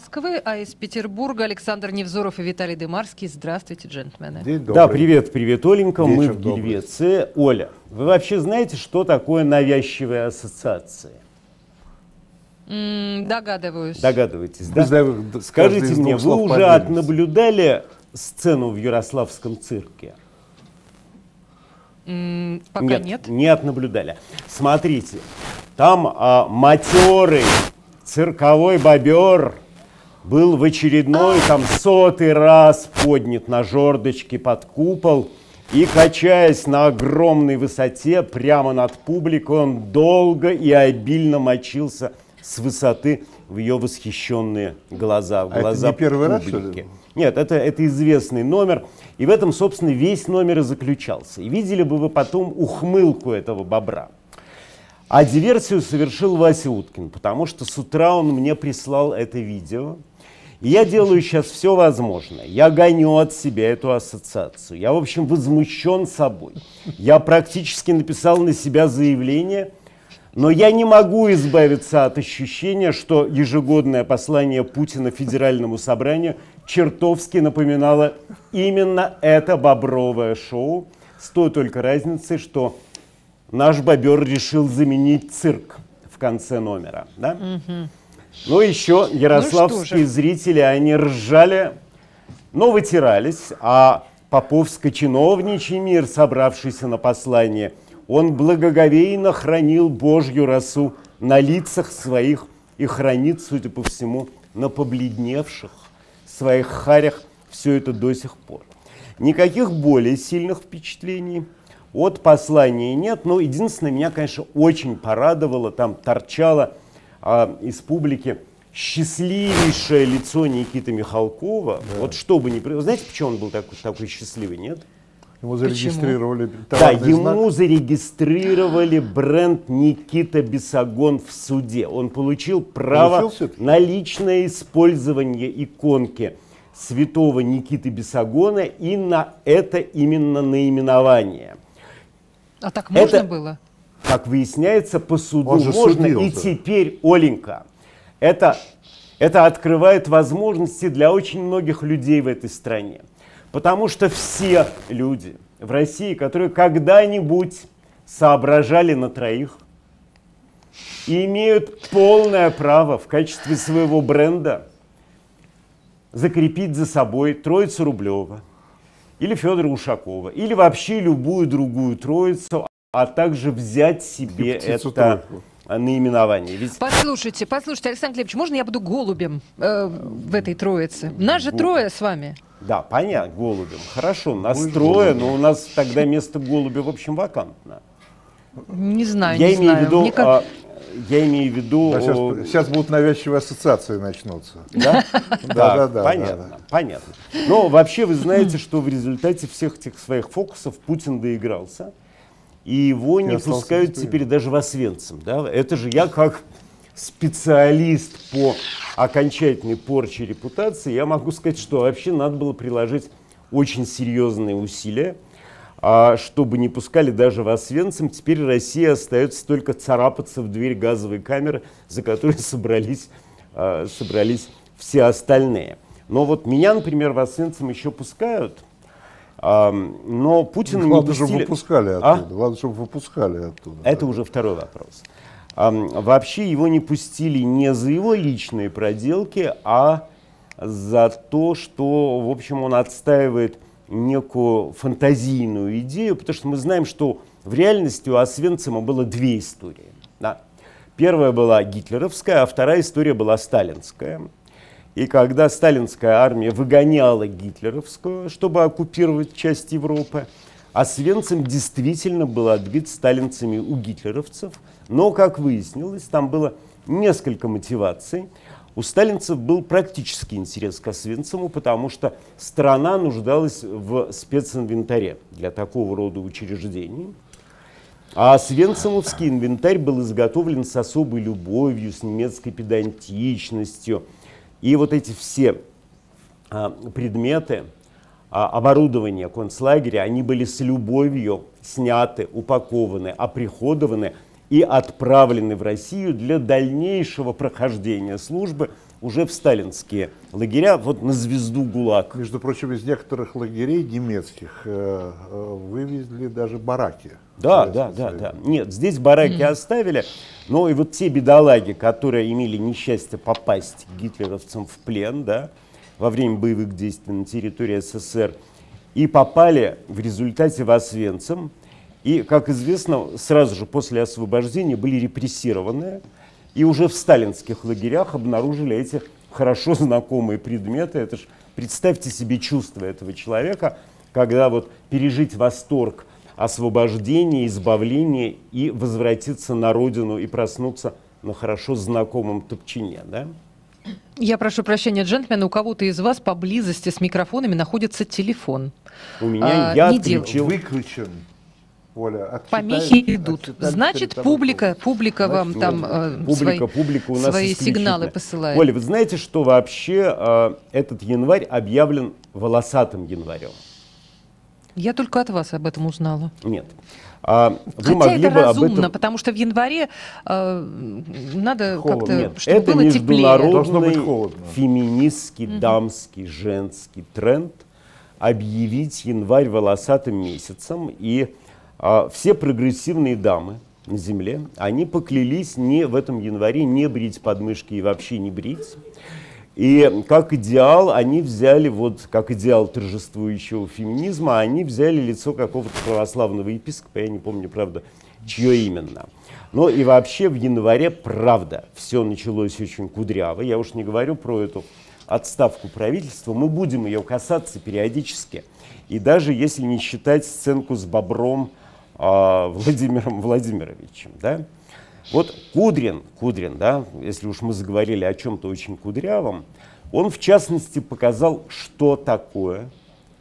Москвы, а из Петербурга Александр Невзоров и Виталий Дымарский. Здравствуйте, джентльмены. Да, привет, Оленька, мы в Гельвеции. Оля, вы вообще знаете, что такое навязчивая ассоциация? Догадываюсь. Догадываетесь, да? Скажите мне, вы уже отнаблюдали сцену в Ярославском цирке? Пока нет. Не отнаблюдали. Смотрите, там матерый цирковой бобер был в очередной, там 100-й раз поднят на жердочке под купол и, качаясь на огромной высоте прямо над публикой, он долго и обильно мочился с высоты в ее восхищенные глаза, в глаза это не первый раз, публики. что ли? Нет, это известный номер, и в этом, собственно, весь номер и заключался. И видели бы вы потом ухмылку этого бобра. А диверсию совершил Вася Уткин, потому что с утра он мне прислал это видео. И я делаю сейчас все возможное. Я гоню от себя эту ассоциацию. Я, в общем, возмущен собой. Я практически написал на себя заявление, но я не могу избавиться от ощущения, что ежегодное послание Путина Федеральному собранию чертовски напоминало именно это бобровое шоу, с той только разницей, что наш бобер решил заменить цирк в конце номера. Да? Ну, еще ярославские зрители, они ржали, но вытирались, а поповско-чиновничий мир, собравшийся на послание, он благоговейно хранил Божью росу на лицах своих и хранит, судя по всему, на побледневших своих харях все это до сих пор. Никаких более сильных впечатлений от послания нет, но единственное, меня, конечно, очень порадовало, там торчало из публики счастливейшее лицо Никиты Михалкова. Да. Вот что бы ни произошло. Знаете, почему он был такой счастливый, нет? Ему зарегистрировали ему зарегистрировали бренд Никита Бесогон в суде. Он получил право на личное использование иконки святого Никиты Бесогона и на это именно наименование. А так можно было? Как выясняется, по суду можно. И теперь, Оленька, это открывает возможности для очень многих людей в этой стране. Потому что все люди в России, которые когда-нибудь соображали на троих, имеют полное право в качестве своего бренда закрепить за собой Троицу Рублева или Федора Ушакова, или вообще любую другую троицу, а также взять себе это наименование. Ведь... Послушайте, Александр Глебович, можно я буду голубем в этой троице? Нас же трое с вами. Да, понятно, голубем. Хорошо, нас трое, но у нас тогда место голубя, в общем, вакантно. Не знаю, я имею в виду... Сейчас будут навязчивые ассоциации начнутся. Да? Да, понятно. Но вообще вы знаете, что в результате всех этих своих фокусов Путин доигрался. И его не пускают теперь даже в Освенцим. Да? Это же я как специалист по окончательной порче репутации, я могу сказать, что вообще надо было приложить очень серьезные усилия, чтобы не пускали даже в Освенцим. Теперь России остается только царапаться в дверь газовой камеры, за которой собрались все остальные. Но вот меня, например, в Освенцим еще пускают. Но Путина не пустили. Чтобы выпускали оттуда. Ладно, чтобы выпускали оттуда. Это уже второй вопрос. Вообще его не пустили не за его личные проделки, а за то, что, в общем, он отстаивает некую фантазийную идею, потому что мы знаем, что в реальности у Освенцима было две истории. Да. Первая была гитлеровская, а вторая история была сталинская. И когда сталинская армия выгоняла гитлеровскую, чтобы оккупировать часть Европы, Освенцим действительно был отбит сталинцами у гитлеровцев. Но, как выяснилось, там было несколько мотиваций. У сталинцев был практический интерес к Освенциму, потому что страна нуждалась в специнвентаре для такого рода учреждений. А освенцимовский инвентарь был изготовлен с особой любовью, с немецкой педантичностью. И вот эти все предметы, оборудование концлагеря, они были с любовью сняты, упакованы, оприходованы и отправлены в Россию для дальнейшего прохождения службы уже в сталинские лагеря, вот на звезду ГУЛАГ. Между прочим, из некоторых лагерей немецких вывезли даже бараки. Да. Нет, здесь бараки оставили, но и вот те бедолаги, которые имели несчастье попасть к гитлеровцам в плен, да, во время боевых действий на территории СССР, и попали в результате в Освенцим, и, как известно, сразу же после освобождения были репрессированы, и уже в сталинских лагерях обнаружили эти хорошо знакомые предметы. Это ж, представьте себе чувство этого человека, когда вот пережить восторг освобождения, избавления и возвратиться на родину и проснуться на хорошо знакомом топчине, да? Я прошу прощения, джентльмены, у кого-то из вас поблизости с микрофонами находится телефон. У меня я не отключил. Выключен. Оля, отчитай, Помехи идут. отчитай Значит, перед тобой. публика вам там Публика у нас свои сигналы исключительно. посылает. Оля, вы знаете, что вообще этот январь объявлен волосатым январем? Я только от вас об этом узнала. Нет. Вы Хотя могли это бы разумно, об этом... потому что в январе надо Холодно. как-то, Нет, чтобы это было теплее. Должно быть международный холодно. феминистский, дамский, женский тренд объявить январь волосатым месяцем. И все прогрессивные дамы на Земле, они поклялись в этом январе не брить подмышки и вообще не брить. И как идеал они взяли, вот как идеал торжествующего феминизма, они взяли лицо какого-то православного епископа, я не помню, правда, чье именно. Но и вообще в январе, правда, все началось очень кудряво. Я уж не говорю про эту отставку правительства, мы будем ее касаться периодически. И даже если не считать сценку с Бобром Владимиром Владимировичем, да? Вот Кудрин, да, если уж мы заговорили о чем-то очень кудрявом, он в частности показал, что такое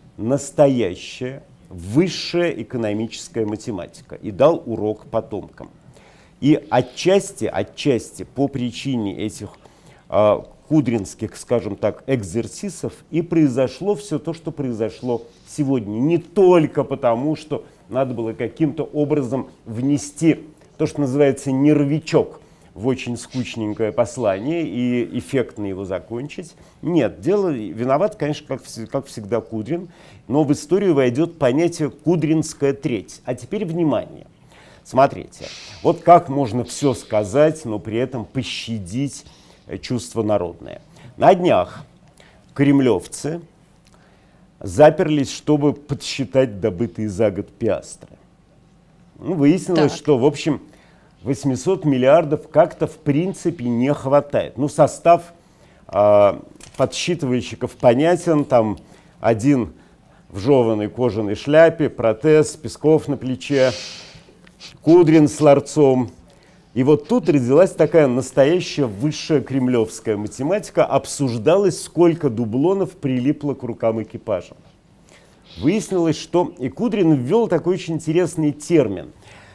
настоящая высшая экономическая математика, и дал урок потомкам. И отчасти по причине этих кудринских, скажем так, экзерсисов и произошло все то, что произошло сегодня. Не только потому, что надо было каким-то образом внести то, что называется нервичок в очень скучненькое послание и эффектно его закончить. Нет, дело виноват, конечно, как всегда Кудрин, но в историю войдет понятие «кудринская треть». А теперь внимание. Смотрите, вот как можно все сказать, но при этом пощадить чувство народное. На днях кремлевцы заперлись, чтобы подсчитать добытые за год пиастры. Выяснилось, что, в общем, 800 миллиардов как-то в принципе не хватает. Состав подсчитывальщиков понятен. Там один в жеваной кожаной шляпе, протез, Песков на плече, Кудрин с ларцом. И вот тут родилась такая настоящая высшая кремлевская математика. Обсуждалось, сколько дублонов прилипло к рукам экипажа. Выяснилось, что и Кудрин ввел такой очень интересный термин.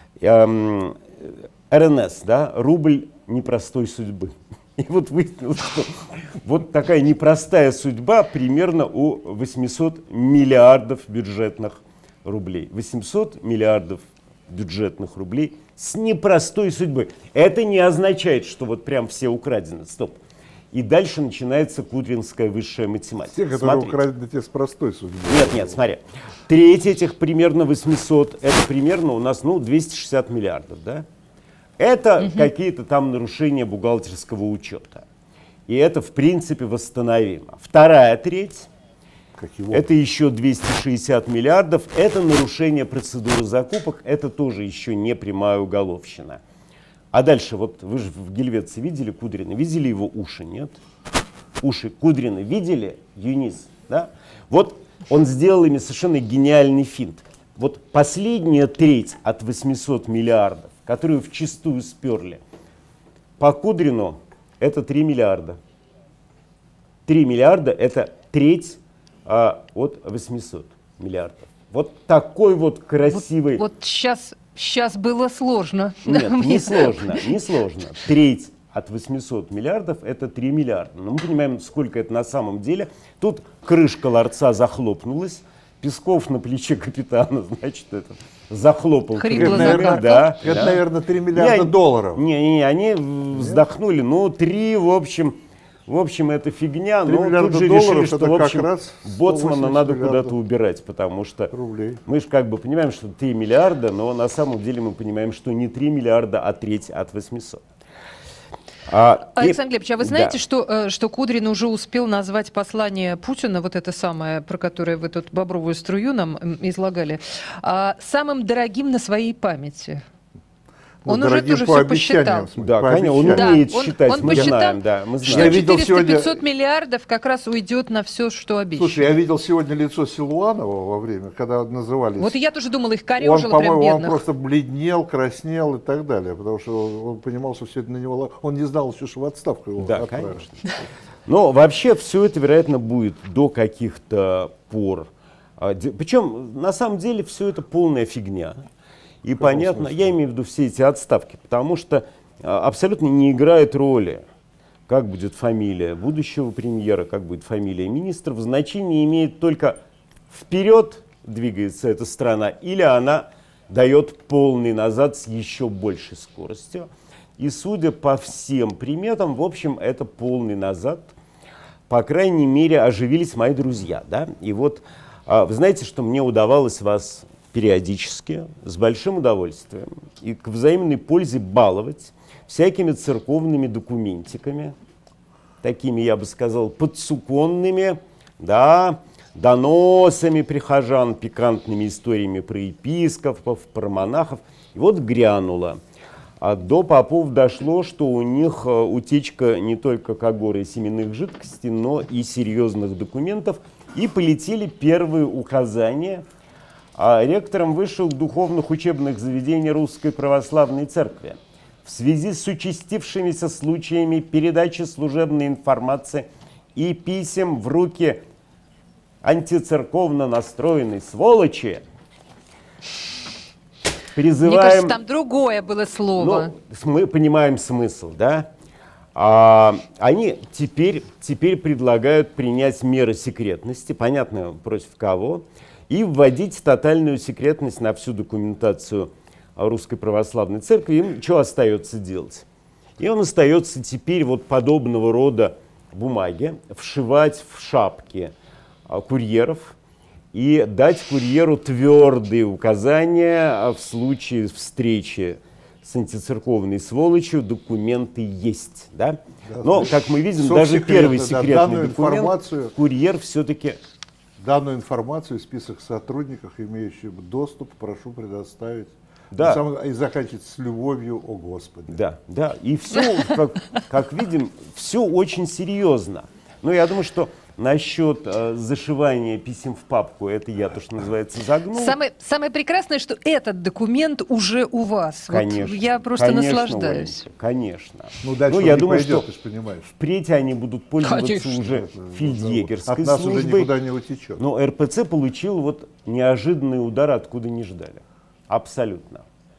РНС, да, рубль непростой судьбы. И вот выяснилось, что вот такая непростая судьба примерно у 800 миллиардов бюджетных рублей. 800 миллиардов бюджетных рублей с непростой судьбой. Это не означает, что вот прям все украдены. Стоп. И дальше начинается кудринская высшая математика. Те, которые украдены, те с простой судьбой. Нет, смотри. Треть этих примерно 800, это примерно у нас 260 миллиардов, да? Это какие-то там нарушения бухгалтерского учета. И это, в принципе, восстановимо. Вторая треть, это еще 260 миллиардов, это нарушение процедуры закупок, это тоже еще не прямая уголовщина. А дальше, вот вы же в Гельвеции видели Кудрина, видели его уши, нет? Уши Кудрина видели, Юнис, да? Вот он сделал ими совершенно гениальный финт. Вот последняя треть от 800 миллиардов, которую вчистую сперли, по Кудрину это 3 миллиарда. 3 миллиарда это треть от 800 миллиардов. Вот такой вот красивый... Вот сейчас было сложно. Нет, не сложно. Треть от 800 миллиардов это 3 миллиарда. Но мы понимаем, сколько это на самом деле. Тут крышка ларца захлопнулась, Песков на плече капитана, значит, это захлопал. Хрипло закрыл. Да, Это, да. наверное, 3 миллиарда долларов. Не, они вздохнули. 3, в общем, В общем, это фигня, 3 но тут миллиарда же долларов решили, что, это в как общем, раз боцмана 180 надо миллиардов куда-то убирать, потому что рублей. мы же как бы понимаем, что 3 миллиарда, но на самом деле мы понимаем, что не 3 миллиарда, а треть от 800. Александр Глебович, а вы знаете, Да. что Кудрин уже успел назвать послание Путина, вот это самое, про которое вы тут бобровую струю нам излагали, самым дорогим на своей памяти? Он уже дорогим тоже по все обещаниям, посчитал. Да, по конечно, он обещаниям. умеет он считать, мы посчитал, знаем, да, мы что знаем. Я видел 400-500 сегодня- миллиардов как раз уйдет на все, что обещано. Слушай, я видел сегодня лицо Силуанова во время, когда назывались. Вот и я тоже думала, их Он, корежило прям по-моему, он бедных. просто бледнел, краснел и так далее, потому что он понимал, что все это на него... Он не знал еще, что в отставку его Да, отправят. конечно. Но вообще все это, вероятно, будет до каких-то пор. Причем, на самом деле, все это полная фигня. И понятно, смысле? я имею в виду все эти отставки, потому что абсолютно не играет роли, как будет фамилия будущего премьера, как будет фамилия министров. Значение имеет только вперед двигается эта страна, или она дает полный назад с еще большей скоростью. И судя по всем приметам, в общем, это полный назад. По крайней мере, оживились мои друзья. Да? И вот вы знаете, что мне удавалось вас периодически, с большим удовольствием и к взаимной пользе баловать всякими церковными документиками, такими, я бы сказал, подсуконными, да, доносами прихожан, пикантными историями про епископов, про монахов. И вот грянуло. А до попов дошло, что у них утечка не только когоры семенных жидкостей, но и серьезных документов. И полетели первые указания ректором высших духовных учебных заведений Русской Православной Церкви в связи с участившимися случаями передачи служебной информации и писем в руки антицерковно настроенной сволочи, призываем... Мне кажется, там другое было слово. Ну, мы понимаем смысл, да? Они теперь предлагают принять меры секретности, понятно, против кого, и вводить тотальную секретность на всю документацию Русской Православной Церкви. Им что остается делать? Им остается теперь вот подобного рода бумаги вшивать в шапки курьеров и дать курьеру твердые указания в случае встречи с антицерковной сволочью. Документы есть. Да? Но, как мы видим, даже первый секретный документ курьер все-таки... Данную информацию, список сотрудников, имеющих доступ, прошу предоставить. Да. И заканчивать с любовью, о Господи. Да, да. И все, как видим, все очень серьезно. Но я думаю, что насчет зашивания писем в папку, это я то, что называется, загнул. Самое прекрасное, что этот документ уже у вас. Конечно. Вот я просто наслаждаюсь. Оленька, конечно. Ну, дальше я не думаю, пойдет, что ты ж понимаешь. впредь они будут пользоваться Конечно. уже фельдъегерской От нас службой. уже никуда не утечет. Но РПЦ получил вот неожиданный удар, откуда не ждали. Абсолютно.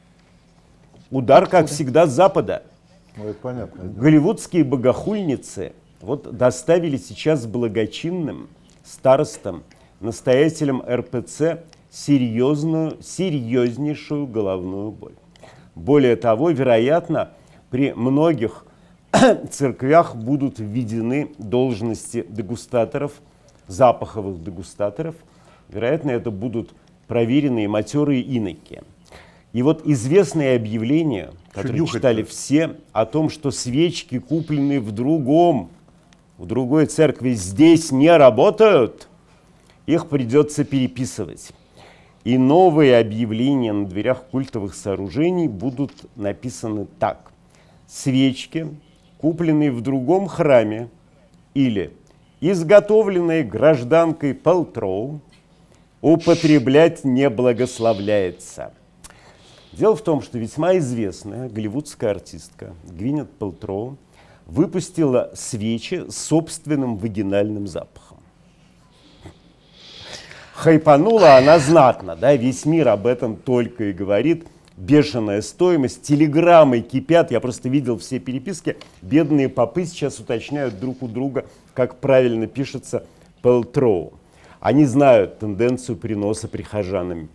Удар, как всегда, с Запада. Ну, это понятно. Голливудские богохульницы вот доставили сейчас благочинным старостам, настоятелям РПЦ серьезнейшую головную боль. Более того, вероятно, при многих церквях будут введены должности дегустаторов, запаховых дегустаторов. Вероятно, это будут проверенные матерые иноки. И вот известное объявление, которое читали все, о том, что свечки, купленные в другой церкви, здесь не работают, их придется переписывать. И новые объявления на дверях культовых сооружений будут написаны так. Свечки, купленные в другом храме или изготовленные гражданкой Пэлтроу, употреблять не благословляется. Дело в том, что весьма известная голливудская артистка Гвинет Пэлтроу выпустила свечи с собственным вагинальным запахом. Хайпанула она знатно, да, весь мир об этом только и говорит. Бешеная стоимость, телеграммы кипят, я просто видел все переписки. Бедные попы сейчас уточняют друг у друга, как правильно пишется Пэлтроу. Они знают тенденцию приноса прихожанами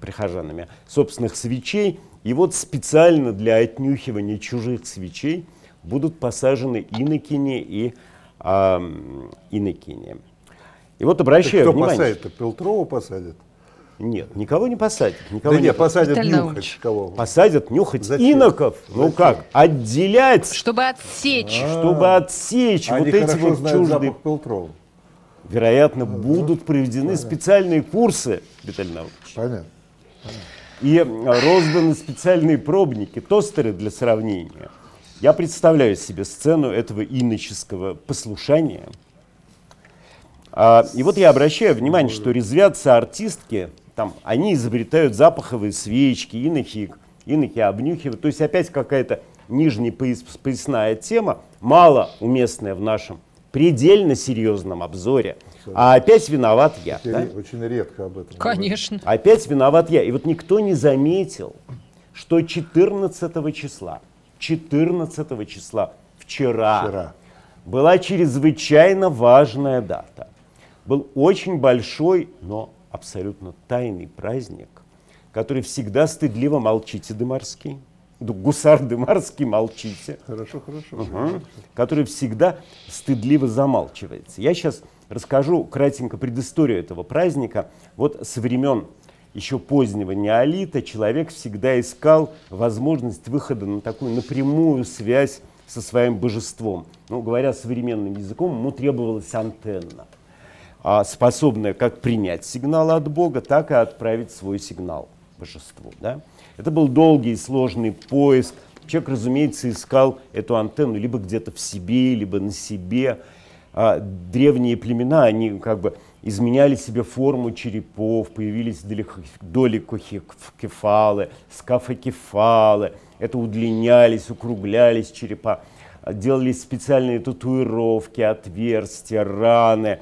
собственных свечей. И вот специально для отнюхивания чужих свечей будут посажены инокини и инокини. И вот обращаю Кто внимание. посадит-то? Пелтрова посадят? Нет, никого не посадят. Никого Да не нет, посадят Виталий нюхать Наумович. кого? посадят нюхать Зачем? иноков. Ну Зачем? как? Отделять, Чтобы отсечь. чтобы отсечь Они вот эти хорошо вот знают чуждые. запах Пелтрова. Вероятно, будут проведены специальные курсы, Виталий Наумович. Понятно. И розданы специальные пробники, тостеры для сравнения. Я представляю себе сцену этого иноческого послушания. И вот я обращаю внимание, что резвятся артистки, там, они изобретают запаховые свечки, инохи обнюхивают. То есть опять какая-то нижняя поясная тема, мало уместная в нашем предельно серьезном обзоре. А опять виноват я. Да? Очень редко об этом. Конечно. Опять виноват я. И вот никто не заметил, что 14 числа, вчера была чрезвычайно важная дата. Был очень большой, но абсолютно тайный праздник, который всегда стыдливо молчите, Дымарский. Гусар Дымарский, молчите. Хорошо, хорошо. Который всегда стыдливо замалчивается. Я сейчас расскажу кратенько предысторию этого праздника. Вот со времен еще позднего неолита человек всегда искал возможность выхода на такую напрямую связь со своим божеством. Ну, говоря современным языком, ему требовалась антенна, способная как принять сигнал от Бога, так и отправить свой сигнал божеству. Да? Это был долгий и сложный поиск. Человек, разумеется, искал эту антенну либо где-то в себе, либо на себе. Древние племена, они как бы изменяли себе форму черепов, появились доликокефалы, скафокефалы. Это удлинялись, укруглялись черепа, делались специальные татуировки, отверстия, раны,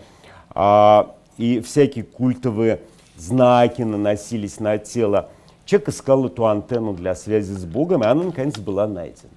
и всякие культовые знаки наносились на тело. Человек искал эту антенну для связи с Богом, и она, наконец, была найдена.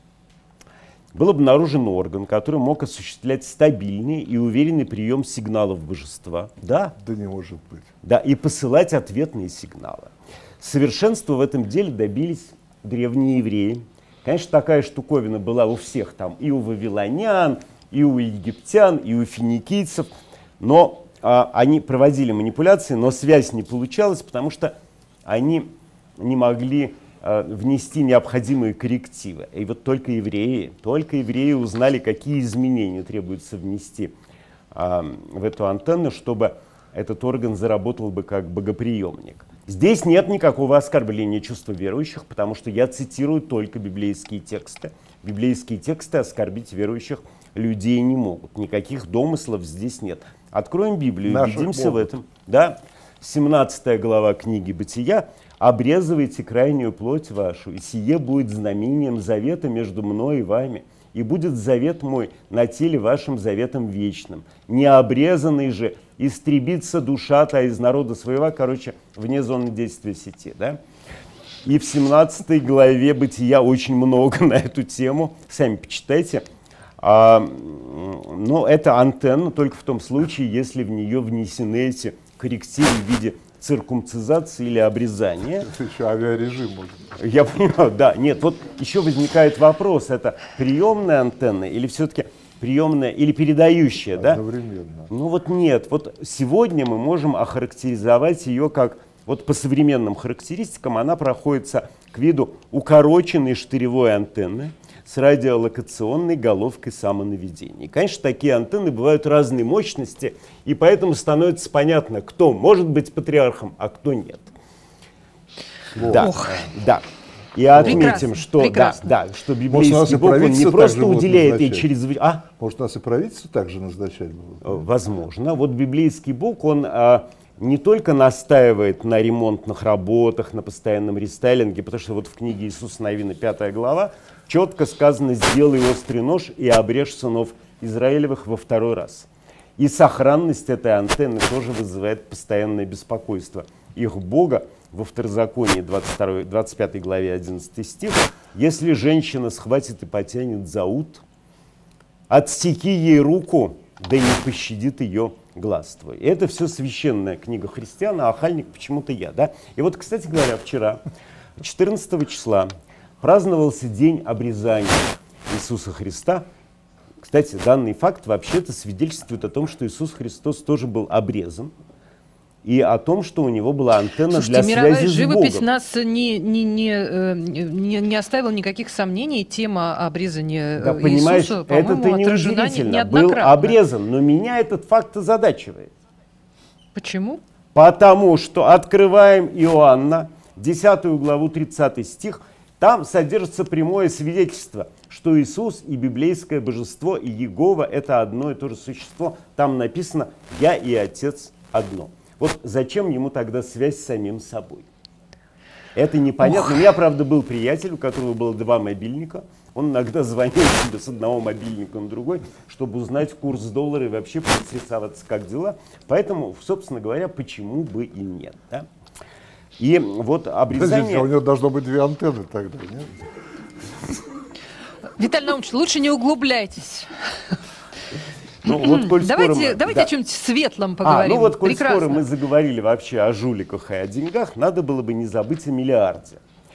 Был обнаружен орган, который мог осуществлять стабильный и уверенный прием сигналов божества. Да, Да не может быть. да, и посылать ответные сигналы. Совершенства в этом деле добились древние евреи. Конечно, такая штуковина была у всех там, и у вавилонян, и у египтян, и у финикийцев. Но они проводили манипуляции, но связь не получалась, потому что они не могли внести необходимые коррективы. И вот только евреи узнали, какие изменения требуется внести в эту антенну, чтобы этот орган заработал бы как богоприемник. Здесь нет никакого оскорбления чувства верующих, потому что я цитирую только библейские тексты. Библейские тексты оскорбить верующих людей не могут. Никаких домыслов здесь нет. Откроем Библию, убедимся в этом. Да? 17 глава книги «Бытия». «Обрезывайте крайнюю плоть вашу, и сие будет знамением завета между мной и вами, и будет завет мой на теле вашим заветом вечным. Необрезанный же истребится душа-то из народа своего». Короче, вне зоны действия сети. Да? И в 17 главе «Бытия» очень много на эту тему. Сами почитайте. Но это антенна только в том случае, если в нее внесены эти коррективы в виде циркумцизации или обрезания. Это еще авиарежим может быть. Я понимаю, да. Нет, вот еще возникает вопрос, это приемная антенна или все-таки приемная или передающая, да? Одновременно. Ну вот нет, вот сегодня мы можем охарактеризовать ее как, вот по современным характеристикам, она проходится к виду укороченной штыревой антенны с радиолокационной головкой самонаведения. И, конечно, такие антенны бывают разной мощности, и поэтому становится понятно, кто может быть патриархом, а кто нет. Да, Ох. да. И отметим, Прекрасно, что, прекрасно. Да, что Может, библейский нас и Бог, он не правительство просто также будут уделяет ей назначать? чрезвычайно... Может, нас и правительство также назначать будут? Возможно. Вот библейский Бог, он не только настаивает на ремонтных работах, на постоянном рестайлинге, потому что вот в книге Иисуса Навина, 5 глава, четко сказано: «Сделай острый нож и обрежь сынов Израилевых во второй раз». И сохранность этой антенны тоже вызывает постоянное беспокойство их Бога. Во Второзаконии 25 главе 11 стих: «Если женщина схватит и потянет за ут, отсеки ей руку, да не пощадит ее глаз твой». И это все священная книга христиан, а охальник почему-то я. Да? И вот, кстати говоря, вчера, 14 числа, праздновался день обрезания. Иисуса Христа. Кстати, данный факт вообще-то свидетельствует о том, что Иисус Христос тоже был обрезан, и о том, что у него была антенна Слушайте, для мировая связи с живопись Богом. нас не оставила никаких сомнений. Тема обрезания Да, понимаешь, Иисуса, это-то по-моему, отражена неудивительно. Был неоднократно. обрезан, но меня этот факт озадачивает. Почему? Потому что открываем Иоанна, 10 главу, 30 стих, там содержится прямое свидетельство, что Иисус и библейское божество, и Иегова — это одно и то же существо. Там написано «Я и Отец одно». Вот зачем ему тогда связь с самим собой? Это непонятно. У меня, правда, был приятель, у которого было 2 мобильника. Он иногда звонил себе с одного мобильника на другой, чтобы узнать курс доллара и вообще поинтересоваться, как дела. Поэтому, собственно говоря, почему бы и нет. Да? И вот обрезание... У него должно быть 2 антенны тогда, нет? Виталий Наумович, лучше не углубляйтесь. Ну, вот, коль скоро Давайте да. о чем-нибудь светлом поговорим. Ну вот, коль Прекрасно. скоро мы заговорили вообще о жуликах и о деньгах, надо было бы не забыть о миллиарде.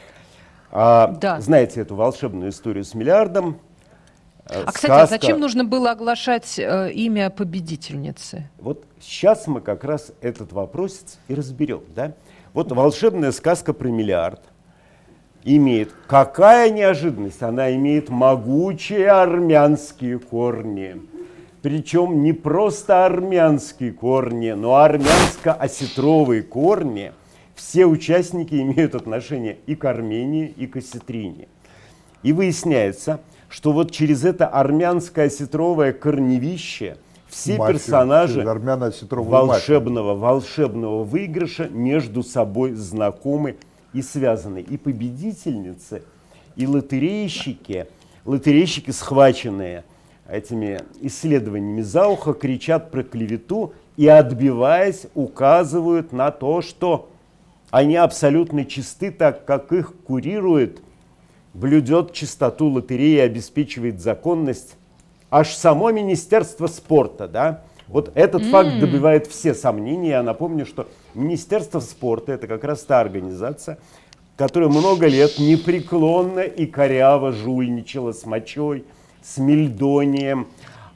Да. Знаете эту волшебную историю с миллиардом? Кстати, а зачем нужно было оглашать имя победительницы? Вот сейчас мы как раз этот вопросец и разберем. Да? Вот волшебная сказка про миллиард имеет, какая неожиданность, она имеет могучие армянские корни. Причем не просто армянские корни, но армянско-осетровые корни. Все участники имеют отношение и к Армении, и к осетрине. И выясняется, что вот через это армянско-осетровое корневище все персонажи волшебного выигрыша между собой знакомы и связаны. И победительницы, и лотерейщики, схваченные этими исследованиями за ухо, кричат про клевету и, отбиваясь, указывают на то, что они абсолютно чисты, так как их курирует, блюдет чистоту лотереи и обеспечивает законность аж само Министерство спорта. Да? Вот этот факт добивает все сомнения. Я напомню, что Министерство спорта — это как раз та организация, которая много лет непреклонно и коряво жульничала с мочой, с мельдонием,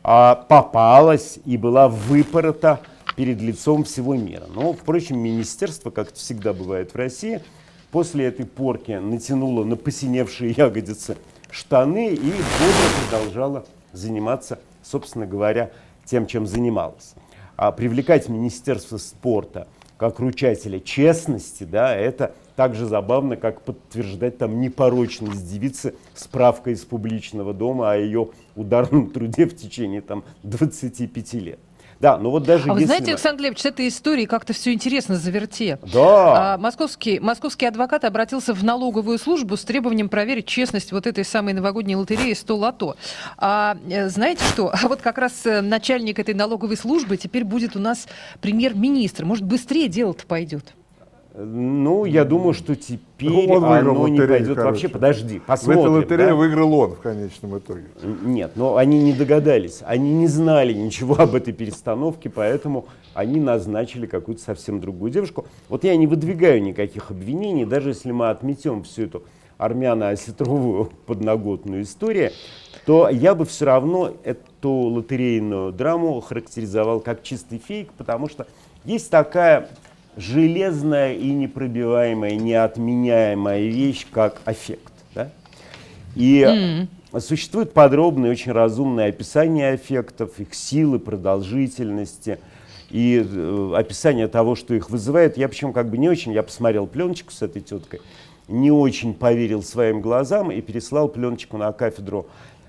попалась и была выпорота перед лицом всего мира. Но, впрочем, министерство, как это всегда бывает в России, после этой порки натянуло на посиневшие ягодицы штаны и бодро продолжала заниматься, собственно говоря, тем, чем занималась. А привлекать Министерство спорта как ручателя честности, да, это так же забавно, как подтверждать там непорочность девицы справкой из публичного дома о ее ударном труде в течение там 25 лет. Да, но вот даже вы если... знаете, Александр Глебович, с этой историей как-то все интересно заверте. Да. Московский адвокат обратился в налоговую службу с требованием проверить честность вот этой самой новогодней лотереи 100 лото. Знаете что? А вот как раз начальник этой налоговой службы теперь будет у нас премьер-министр. Может, быстрее дело-то пойдет? Ну, я думаю, что теперь Он выиграл оно не лотерею, пойдет. короче. Вообще, подожди, В посмотрим. этой лотерее Да? выиграл он в конечном итоге. Нет, но они не догадались, они не знали ничего об этой перестановке, поэтому они назначили какую-то совсем другую девушку. Вот я не выдвигаю никаких обвинений, даже если мы отметем всю эту армяно-осетровую подноготную историю, то я бы все равно эту лотерейную драму характеризовал как чистый фейк, потому что есть такая железная и непробиваемая, неотменяемая вещь, как аффект. Да? И существует подробное, очень разумное описание аффектов, их силы, продолжительности и описание того, что их вызывает. Я причем как бы не очень, я посмотрел пленочку с этой теткой, не очень поверил своим глазам и переслал пленочку на кафедру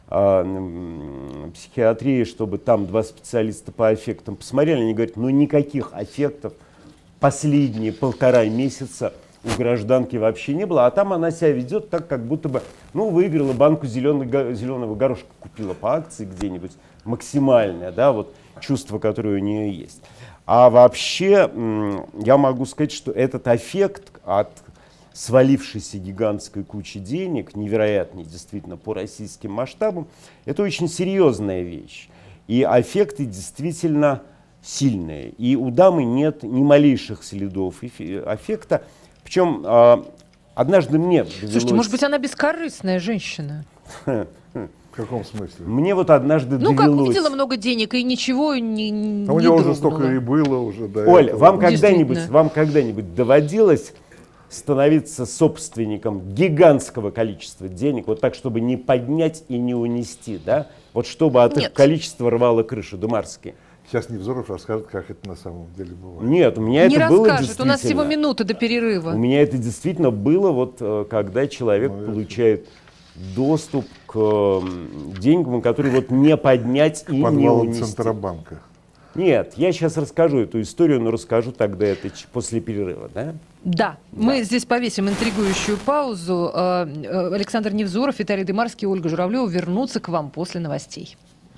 психиатрии, чтобы там 2 специалиста по аффектам посмотрели. Они говорят, ну никаких аффектов последние 1,5 месяца у гражданки вообще не было, а там она себя ведет так, как будто бы, ну, выиграла банку зеленого горошка, купила по акции где-нибудь, максимальное, да, вот чувство, которое у нее есть. А вообще, я могу сказать, что этот аффект от свалившейся гигантской кучи денег, невероятный действительно по российским масштабам, это очень серьезная вещь. И аффекты действительно сильные. И у дамы нет ни малейших следов аффекта. Причем Однажды мне довелось... Слушайте, может быть, она бескорыстная женщина? В каком смысле? Мне вот однажды Ну как, довелось... увидела много денег и ничего не А у него уже дрогнула. столько и было уже до Оль, этого. вам Действительно. когда-нибудь доводилось становиться собственником гигантского количества денег, вот так, чтобы не поднять и не унести, да? Вот чтобы от их Нет. количества рвало крышу Думарские. Сейчас Невзоров расскажет, как это на самом деле бывает. Нет, у меня Не это было расскажет, у нас всего действительно. минута до перерыва. У меня это действительно было, вот когда человек получает доступ к деньгам, которые вот не поднять и не Подвалом унести. Центробанка. Нет, я сейчас расскажу эту историю, но расскажу тогда это после перерыва, да? Да, мы здесь повесим интригующую паузу. Александр Невзоров, Виталий Дымарский, Ольга Журавлева вернутся к вам после новостей.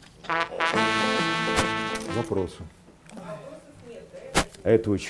Вопросы. Это очень...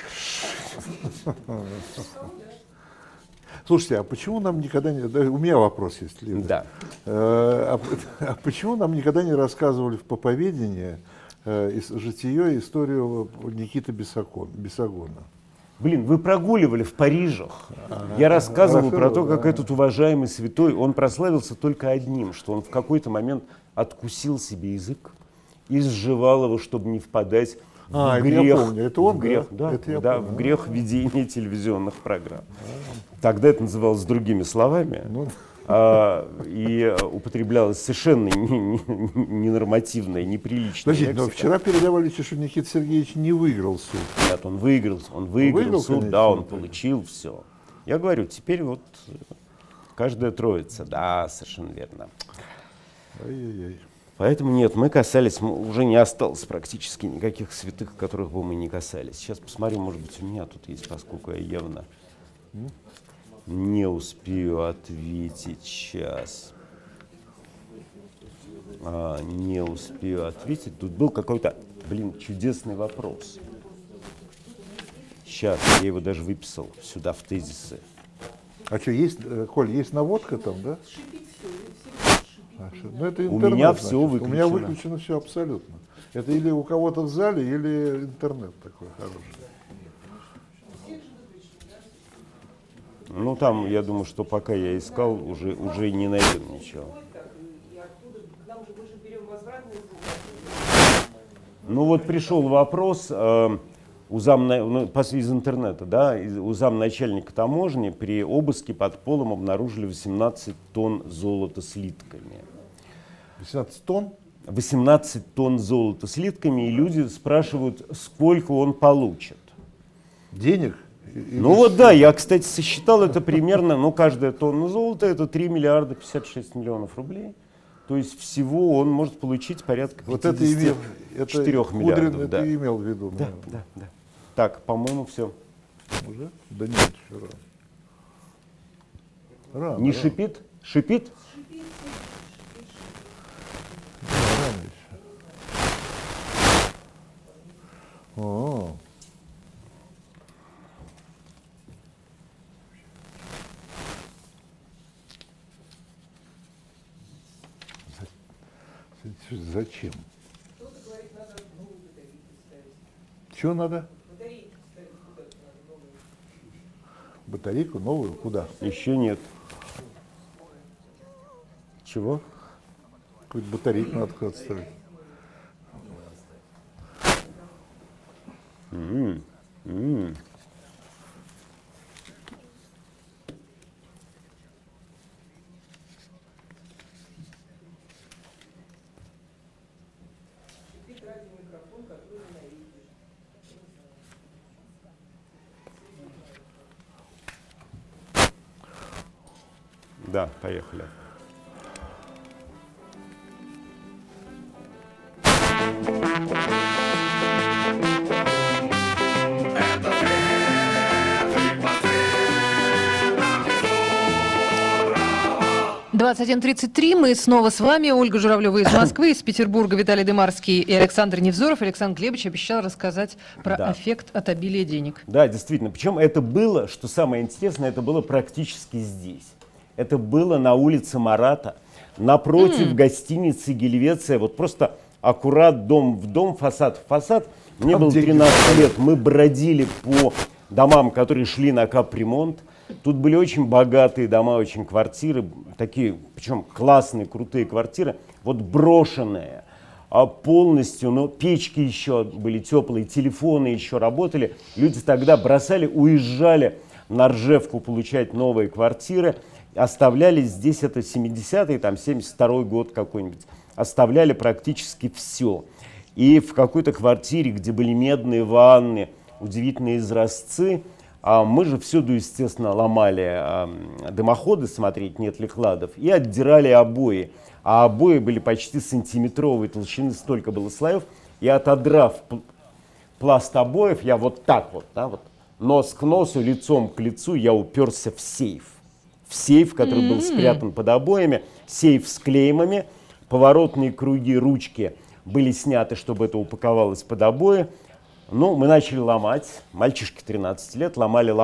Слушайте, а почему нам никогда не... да, у меня вопрос есть, Лида. Да. А почему нам никогда не рассказывали в проповедении житие, историю Никиты Бесогона? Блин, вы прогуливали в Парижах. Я рассказывал Хорошо, про то, как да. этот уважаемый святой, он прославился только одним, что он в какой-то момент откусил себе язык и сживал его, чтобы не впадать в это грех. я помню. Это он, в грех, да? да, Это я да, помню. в грех ведения телевизионных программ. Тогда это называлось другими словами. Ну, И употреблялась совершенно ненормативная, неприличная подождите, но лексика. вчера передавали, что Никита Сергеевич не выиграл суд. Нет, он выиграл суд, конечно, да, он да. получил все. Я говорю, теперь вот каждая троица, да, совершенно верно. Ай-яй-яй. Поэтому нет, мы касались, уже не осталось практически никаких святых, которых бы мы не касались. Сейчас посмотрю, может быть, у меня тут есть, поскольку я явно не успею ответить сейчас. Не успею ответить. Тут был какой-то, чудесный вопрос. Сейчас, я его даже выписал сюда в тезисы. А что, есть, Коль, есть наводка там, да? Ну, это У интернет, меня все У меня выключено. выключено все абсолютно. Это или у кого-то в зале, или интернет такой хороший. Ну, там, я думаю, что пока я искал, уже не найдем ничего. Ну, вот пришел вопрос из интернета, да, у замначальника таможни при обыске под полом обнаружили 18 тонн золота слитками. 18 тонн? 18 тонн золота слитками, и люди спрашивают, сколько он получит. Денег? Ну вот да, я, кстати, сосчитал это примерно, каждая тонна золота это 3 миллиарда 56 миллионов рублей. То есть всего он может получить порядка 54 миллиардов. Это Да. имел в виду. Да, да, да. Так, по-моему, все. Уже? Да нет, еще рано. Рано. Не рано. шипит? Шипит? Да, рано еще. О. Зачем? Чего надо? Батарейку новую? Куда? Еще нет. Чего? Какую-то батарейку надо куда-то ставить. Да, поехали. Двадцать 21:33. Мы снова с вами. Ольга Журавлева из Москвы, из Петербурга Виталий Дымарский и Александр Невзоров. Александр Глебович обещал рассказать про Да. эффект от обилия денег. Да, действительно. Причем это было, что самое интересное, это было практически здесь. Это было на улице Марата, напротив гостиницы Гельвеция. Вот просто аккурат дом в дом, фасад в фасад. Мне Там было деньги 13 лет. Мы бродили по домам, которые шли на капремонт. Тут были очень богатые дома, очень квартиры, такие, причем классные, крутые квартиры, вот брошенные, полностью, но печки еще были теплые, телефоны еще работали. Люди тогда бросали, уезжали на Ржевку получать новые квартиры, оставляли здесь, это 70-е, там 72-й год какой-нибудь, оставляли практически все. И в какой-то квартире, где были медные ванны, удивительные изразцы, мы же всюду, естественно, ломали дымоходы, смотреть, нет ли кладов, и отдирали обои. А обои были почти сантиметровой толщины, столько было слоев. И отодрав пласт обоев, я вот так вот, да, вот, нос к носу, лицом к лицу, я уперся в сейф. В сейф, который был спрятан под обоями, сейф с клеймами, поворотные круги, ручки были сняты, чтобы это упаковалось под обои. Ну, мы начали ломать, мальчишки 13 лет, ломали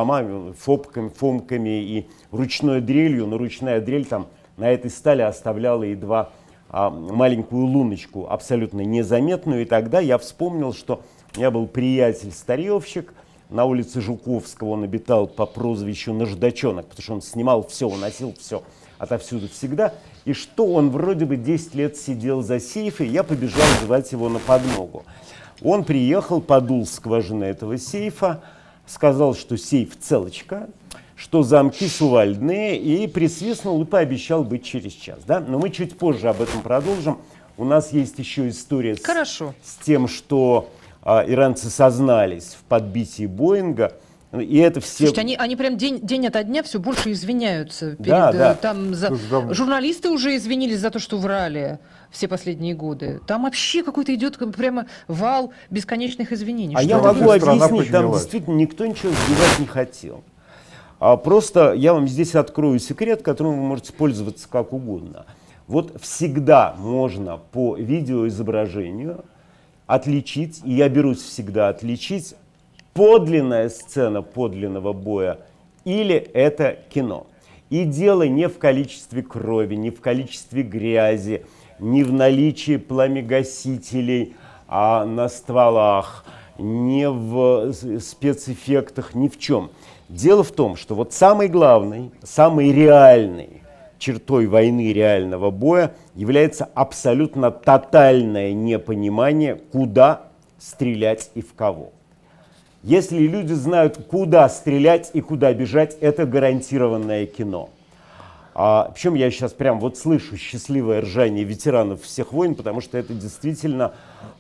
фомками и ручной дрелью, но ручная дрель там на этой стали оставляла едва маленькую луночку, абсолютно незаметную. И тогда я вспомнил, что у меня был приятель-старьевщик на улице Жуковского, он обитал по прозвищу Наждачонок, потому что он снимал все, уносил все отовсюду всегда. И что он вроде бы 10 лет сидел за сейф, и я побежал звать его на подмогу. Он приехал, подул скважины этого сейфа, сказал, что сейф целочка, что замки сувальдные, и присвистнул и пообещал быть через час. Да? Но мы чуть позже об этом продолжим. У нас есть еще история с тем, что иранцы сознались в подбитии Боинга. И это все... Слушайте, они прям день ото дня все больше извиняются. Журналисты уже извинились за то, что врали все последние годы. Там вообще какой-то идет прямо вал бесконечных извинений. А я могу объяснить, там действительно никто ничего сбивать не хотел. Просто я вам здесь открою секрет, которым вы можете пользоваться как угодно. Вот всегда можно по видеоизображению отличить, и я берусь всегда отличить, подлинная сцена подлинного боя или это кино. И дело не в количестве крови, не в количестве грязи, не в наличии пламегасителей на стволах, не в спецэффектах, ни в чем. Дело в том, что вот самой главной, самой реальной чертой войны, реального боя является абсолютно тотальное непонимание, куда стрелять и в кого. Если люди знают, куда стрелять и куда бежать, это гарантированное кино. Причем я сейчас прям вот слышу счастливое ржание ветеранов всех войн, потому что это действительно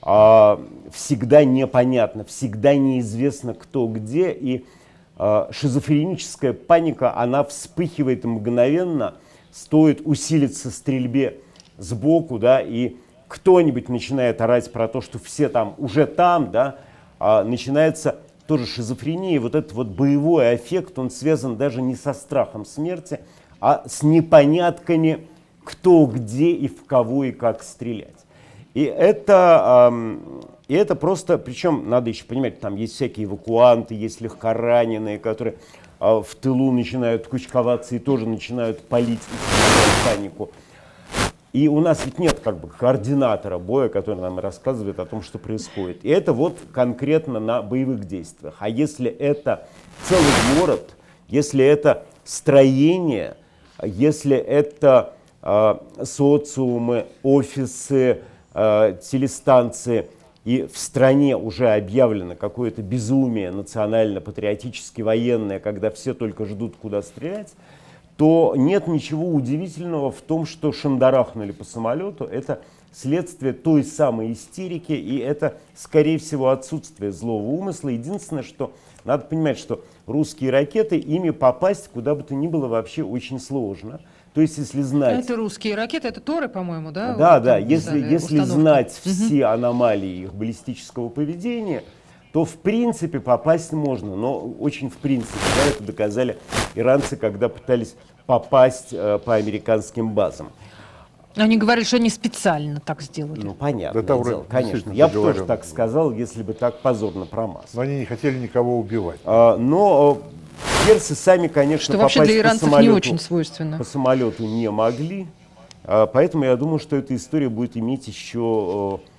всегда непонятно, всегда неизвестно кто где, и шизофреническая паника, она вспыхивает мгновенно, стоит усилиться стрельбе сбоку, да, и кто-нибудь начинает орать про то, что все там уже там, да, начинается тоже шизофрения. Вот этот вот боевой аффект, он связан даже не со страхом смерти, а с непонятками, кто где и в кого и как стрелять. И это просто, причем надо еще понимать, там есть всякие эвакуанты, есть легкораненые, которые в тылу начинают кучковаться и тоже начинают палить и панику. И у нас ведь нет как бы координатора боя, который нам рассказывает о том, что происходит. И это вот конкретно на боевых действиях. А если это целый город, если это строение, если это социумы, офисы, телестанции, и в стране уже объявлено какое-то безумие национально-патриотически военное, когда все только ждут, куда стрелять, то нет ничего удивительного в том, что шандарахнули по самолету. Это следствие той самой истерики, и это, скорее всего, отсутствие злого умысла. Единственное, что надо понимать, что русские ракеты, ими попасть куда бы то ни было вообще очень сложно. То есть, если знать... Это русские ракеты, это Торы, по-моему, да? Да, вот да. Если знать все аномалии их баллистического поведения, то в принципе попасть можно. Но очень в принципе, да, это доказали иранцы, когда пытались попасть по американским базам. Они говорили, что они специально так сделали. Ну, понятно, да, дело, конечно. Я бы тоже так сказал, если бы так позорно промазал. Но они не хотели никого убивать. Но персы сами, конечно, что вообще попасть для иранцев по самолету, не очень свойственно. По самолету не могли. Поэтому я думаю, что эта история будет иметь еще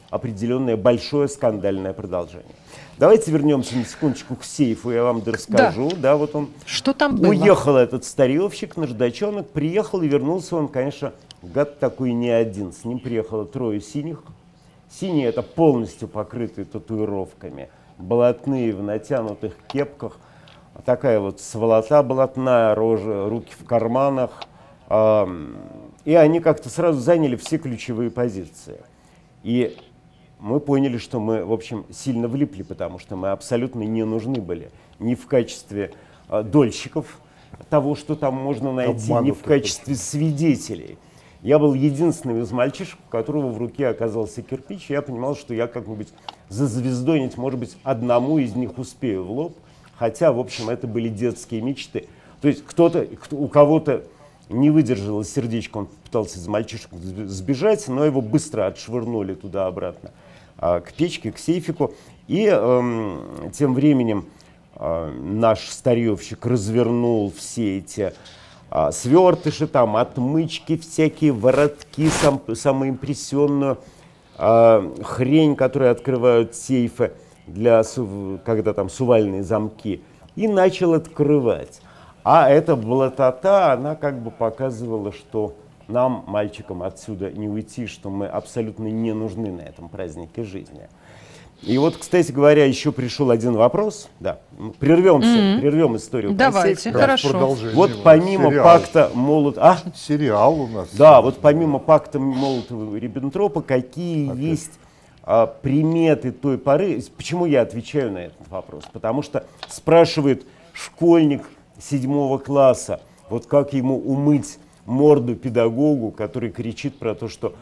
определенное большое скандальное продолжение. Давайте вернемся на секундочку к сейфу, я вам расскажу. Да, вот он Что там было? уехал, этот старьевщик, наждачонок, приехал и вернулся он, конечно, гад такой не один. С ним приехало 3 синих. Синие — это полностью покрытые татуировками, блатные в натянутых кепках, такая вот сволота блатная, рожа, руки в карманах. И они как-то сразу заняли все ключевые позиции. И мы поняли, что мы, в общем, сильно влипли, потому что мы абсолютно не нужны были ни в качестве дольщиков того, что там можно найти, ни в качестве свидетелей. Я был единственным из мальчишек, у которого в руке оказался кирпич, и я понимал, что я как-нибудь зазвездонить, может быть, одному из них успею в лоб, хотя, в общем, это были детские мечты. То есть у кого-то не выдержало сердечко, он пытался из мальчишек сбежать, но его быстро отшвырнули туда-обратно к печке, к сейфику. И тем временем наш старьевщик развернул все эти свертыши, там отмычки, всякие воротки, самоимпрессионную хрень, которую открывают сейфы, когда там сувальные замки, и начал открывать. А эта блатота, она как бы показывала, что нам, мальчикам, отсюда не уйти, что мы абсолютно не нужны на этом празднике жизни. И вот, кстати говоря, еще пришел один вопрос. Да, прервем историю. Давайте, хорошо. Вот помимо пакта Молотова... Сериал у нас. Да, вот помимо пакта Молотова-Риббентропа, какие есть приметы той поры? Почему я отвечаю на этот вопрос? Потому что спрашивает школьник 7 класса, вот как ему умыть морду педагогу, который кричит про то, что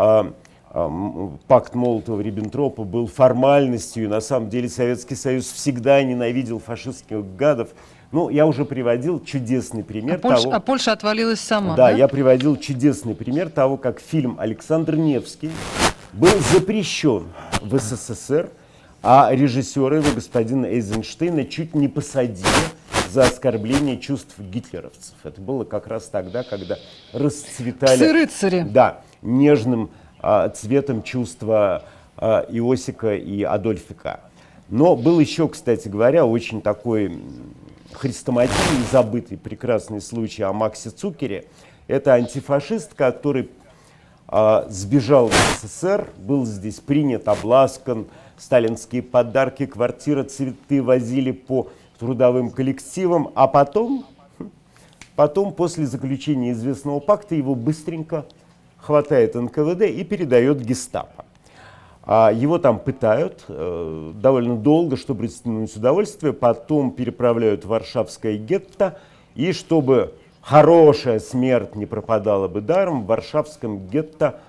пакт Молотова-Риббентропа был формальностью, и на самом деле Советский Союз всегда ненавидел фашистских гадов. Ну, я уже приводил чудесный пример того... А Польша отвалилась сама, да? Я приводил чудесный пример того, как фильм «Александр Невский» был запрещен в СССР, а режиссера его, господина Эйзенштейна, чуть не посадили за оскорбление чувств гитлеровцев. Это было как раз тогда, когда расцветали... Псы-рыцари. Да, нежным цветом чувства Иосика и Адольфика. Но был еще, кстати говоря, очень такой хрестоматийный, забытый прекрасный случай о Максе Цукере. Это антифашист, который сбежал в СССР, был здесь принят, обласкан, сталинские подарки, квартира, цветы возили по трудовым коллективам, а потом, после заключения известного пакта, его быстренько хватает НКВД и передает гестапо. Его там пытают довольно долго, чтобы растянуть удовольствие, потом переправляют в Варшавское гетто, и чтобы хорошая смерть не пропадала бы даром, в Варшавском гетто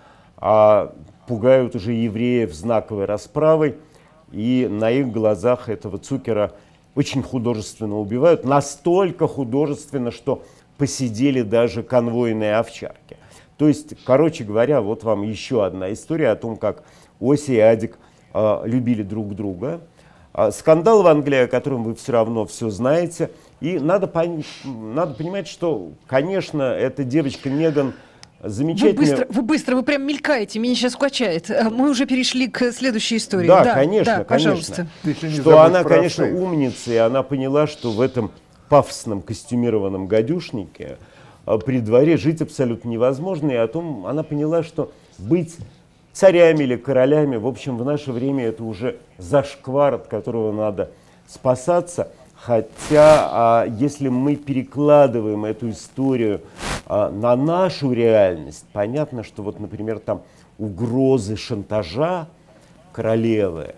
пугают уже евреев знаковой расправой, и на их глазах этого Цукера очень художественно убивают, настолько художественно, что посидели даже конвойные овчарки. То есть, короче говоря, вот вам еще одна история о том, как Ося и Адик любили друг друга. Скандал в Англии, о котором вы все равно все знаете. И надо понимать, что, конечно, эта девочка Меган замечательная... Вы прям мелькаете, меня сейчас укачает. Мы уже перешли к следующей истории. Да, конечно, пожалуйста. Что она, конечно, умница, и она поняла, что в этом пафосном костюмированном гадюшнике при дворе жить абсолютно невозможно, и она поняла, что быть царями или королями, в общем, в наше время это уже зашквар, от которого надо спасаться. Хотя, если мы перекладываем эту историю на нашу реальность, понятно, что вот, например, там угрозы шантажа королевы,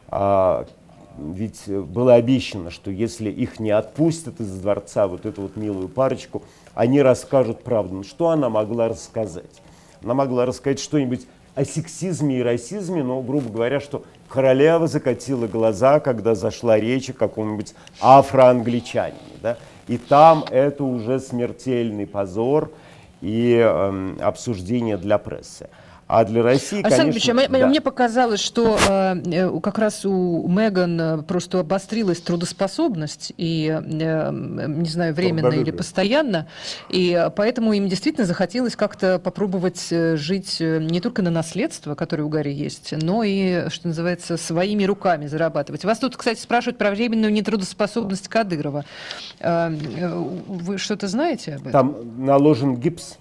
ведь было обещано, что если их не отпустят из дворца, вот эту вот милую парочку, они расскажут правду. Ну, что она могла рассказать? Она могла рассказать что-нибудь о сексизме и расизме, но, грубо говоря, что королева закатила глаза, когда зашла речь о каком-нибудь афроангличанине. Да? И там это уже смертельный позор и обсуждение для прессы. А для России, Александр конечно... Ильич, да. мне показалось, что как раз у Меган просто обострилась трудоспособность, и, не знаю, временно или Трудолюбие. постоянно, и поэтому им действительно захотелось как-то попробовать жить не только на наследство, которое у Гарри есть, но и, что называется, своими руками зарабатывать. Вас тут, кстати, спрашивают про временную нетрудоспособность Кадырова. Вы что-то знаете об этом? Там наложен гипс.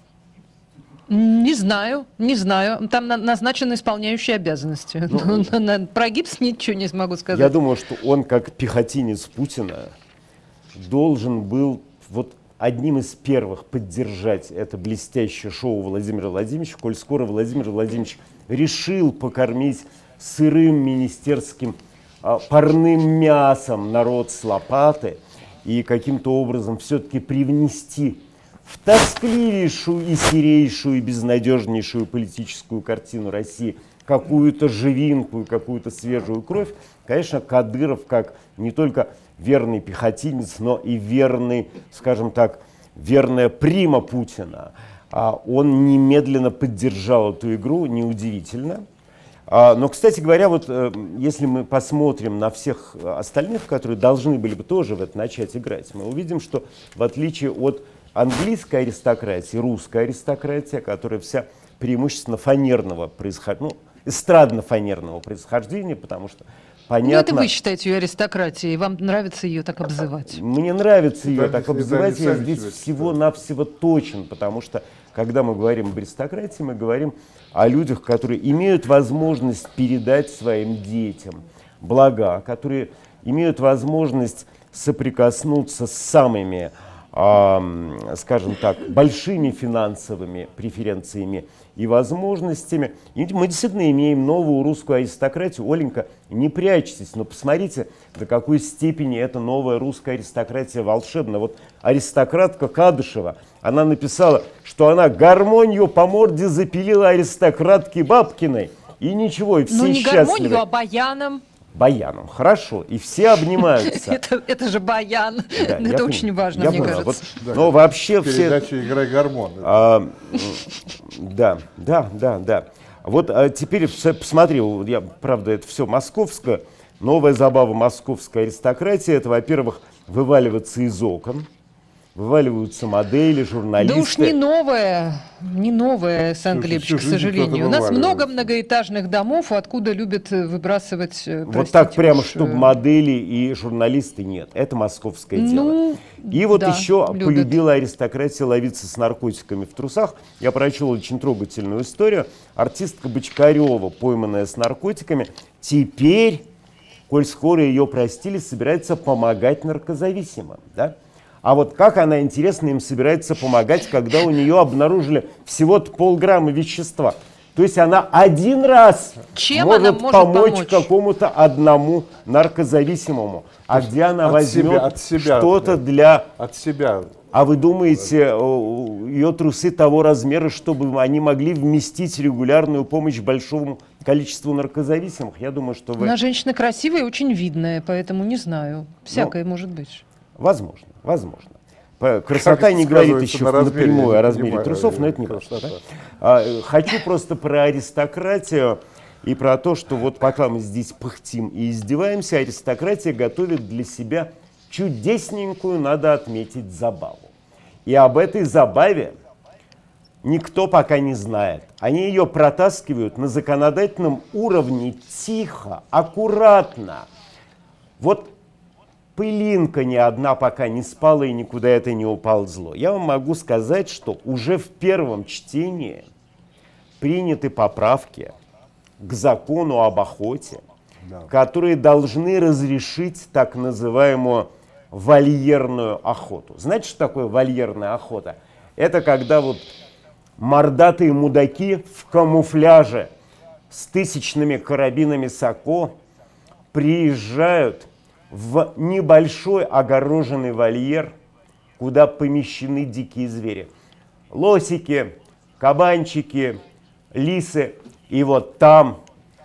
Не знаю, не знаю. Там назначены исполняющие обязанности. Про гипс ничего не смогу сказать. Я думаю, что он, как пехотинец Путина, должен был вот одним из первых поддержать это блестящее шоу Владимира Владимировича, коль скоро Владимир Владимирович решил покормить сырым министерским парным мясом народ с лопаты и каким-то образом все-таки привнести в тоскливейшую и серейшую и безнадежнейшую политическую картину России какую-то живинку и какую-то свежую кровь, конечно, Кадыров, как не только верный пехотинец, но и верный, скажем так, верная прима Путина, он немедленно поддержал эту игру, неудивительно. Но, кстати говоря, вот если мы посмотрим на всех остальных, которые должны были бы тоже в это начать играть, мы увидим, что в отличие от английской аристократии, русская аристократия, которая вся преимущественно фанерного происхождения, эстрадно-фанерного происхождения, потому что понятно... Ну, это вы считаете ее аристократией, вам нравится ее так обзывать? Мне нравится ее Да, так обзывать, я сами здесь себя всего-навсего точен, потому что, когда мы говорим об аристократии, мы говорим о людях, которые имеют возможность передать своим детям блага, которые имеют возможность соприкоснуться с самыми, скажем так, большими финансовыми преференциями и возможностями. И мы действительно имеем новую русскую аристократию. Оленька, не прячьтесь, но посмотрите, до какой степени эта новая русская аристократия волшебна. Вот аристократка Кадышева, она написала, что она гармонию по морде запилила аристократке Бабкиной. И ничего, и все Ну, не счастливы. гармонию, а баяном. Баяном, хорошо, и все обнимаются. Это же баян. Да, я Это очень понимаю, важно, я мне понимаю. кажется. Вот, но вообще все... Передача «Играй гормон». Да. Вот теперь посмотри, я, правда, это все московское. Новая забава московской аристократии — это, во-первых, вываливаться из окон. Вываливаются модели, журналисты. Да уж не новое, Александр Глебович, всю к жизнь сожалению. кто-то У нас вываливается. много многоэтажных домов, откуда любят выбрасывать, Вот так простите прямо, уж, чтобы модели и журналисты нет. Это московское дело. Ну, И вот да, еще любят. полюбила аристократия ловиться с наркотиками в трусах. Я прочел очень трогательную историю. Артистка Бочкарева, пойманная с наркотиками, теперь, коль скоро ее простили, собирается помогать наркозависимым. Да? А вот как она, интересно, им собирается помогать, когда у нее обнаружили всего-то полграмма вещества? То есть она один раз Чем она может помочь? какому-то одному наркозависимому. А где она возьмет что-то для... От себя. А вы думаете, ее трусы того размера, чтобы они могли вместить регулярную помощь большому количеству наркозависимых? Я думаю, что вы... Она женщина красивая и очень видная, поэтому не знаю. Всякое может быть. Возможно. Красота не говорит еще напрямую о размере трусов, но это не важно. Да? Хочу просто про аристократию и про то, что вот пока мы здесь пыхтим и издеваемся, аристократия готовит для себя чудесненькую, надо отметить, забаву. И об этой забаве никто пока не знает. Они ее протаскивают на законодательном уровне тихо, аккуратно. Вот пылинка ни одна пока не спала и никуда это не уползло. Я вам могу сказать, что уже в первом чтении приняты поправки к закону об охоте, которые должны разрешить так называемую вольерную охоту. Знаете, что такое вольерная охота? Это когда вот мордатые мудаки в камуфляже с тысячными карабинами САКО приезжают в небольшой огороженный вольер, куда помещены дикие звери. Лосики, кабанчики, лисы. И вот там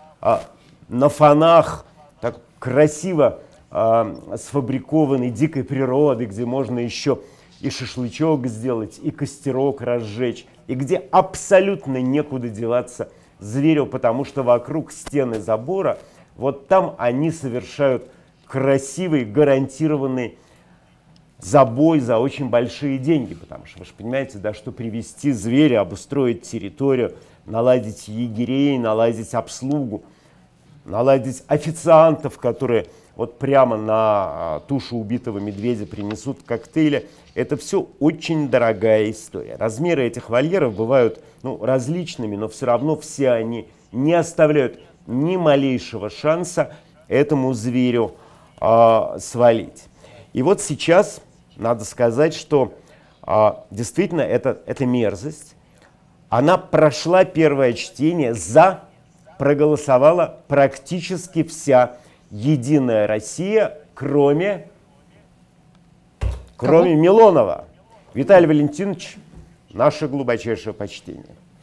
на фонах так красиво сфабрикованной дикой природы, где можно еще и шашлычок сделать, и костерок разжечь, и где абсолютно некуда деваться зверю, потому что вокруг стены забора, вот там они совершают красивый, гарантированный забой за очень большие деньги. Потому что вы же понимаете, да, что привести зверя, обустроить территорию, наладить егерей, наладить обслугу, наладить официантов, которые вот прямо на тушу убитого медведя принесут коктейли. Это все очень дорогая история. Размеры этих вольеров бывают различными, но все равно все они не оставляют ни малейшего шанса этому зверю свалить. И вот сейчас надо сказать, что действительно эта мерзость, она прошла первое чтение, проголосовала практически вся Единая Россия, кроме Милонова. Виталий Валентинович, наше глубочайшее почтение.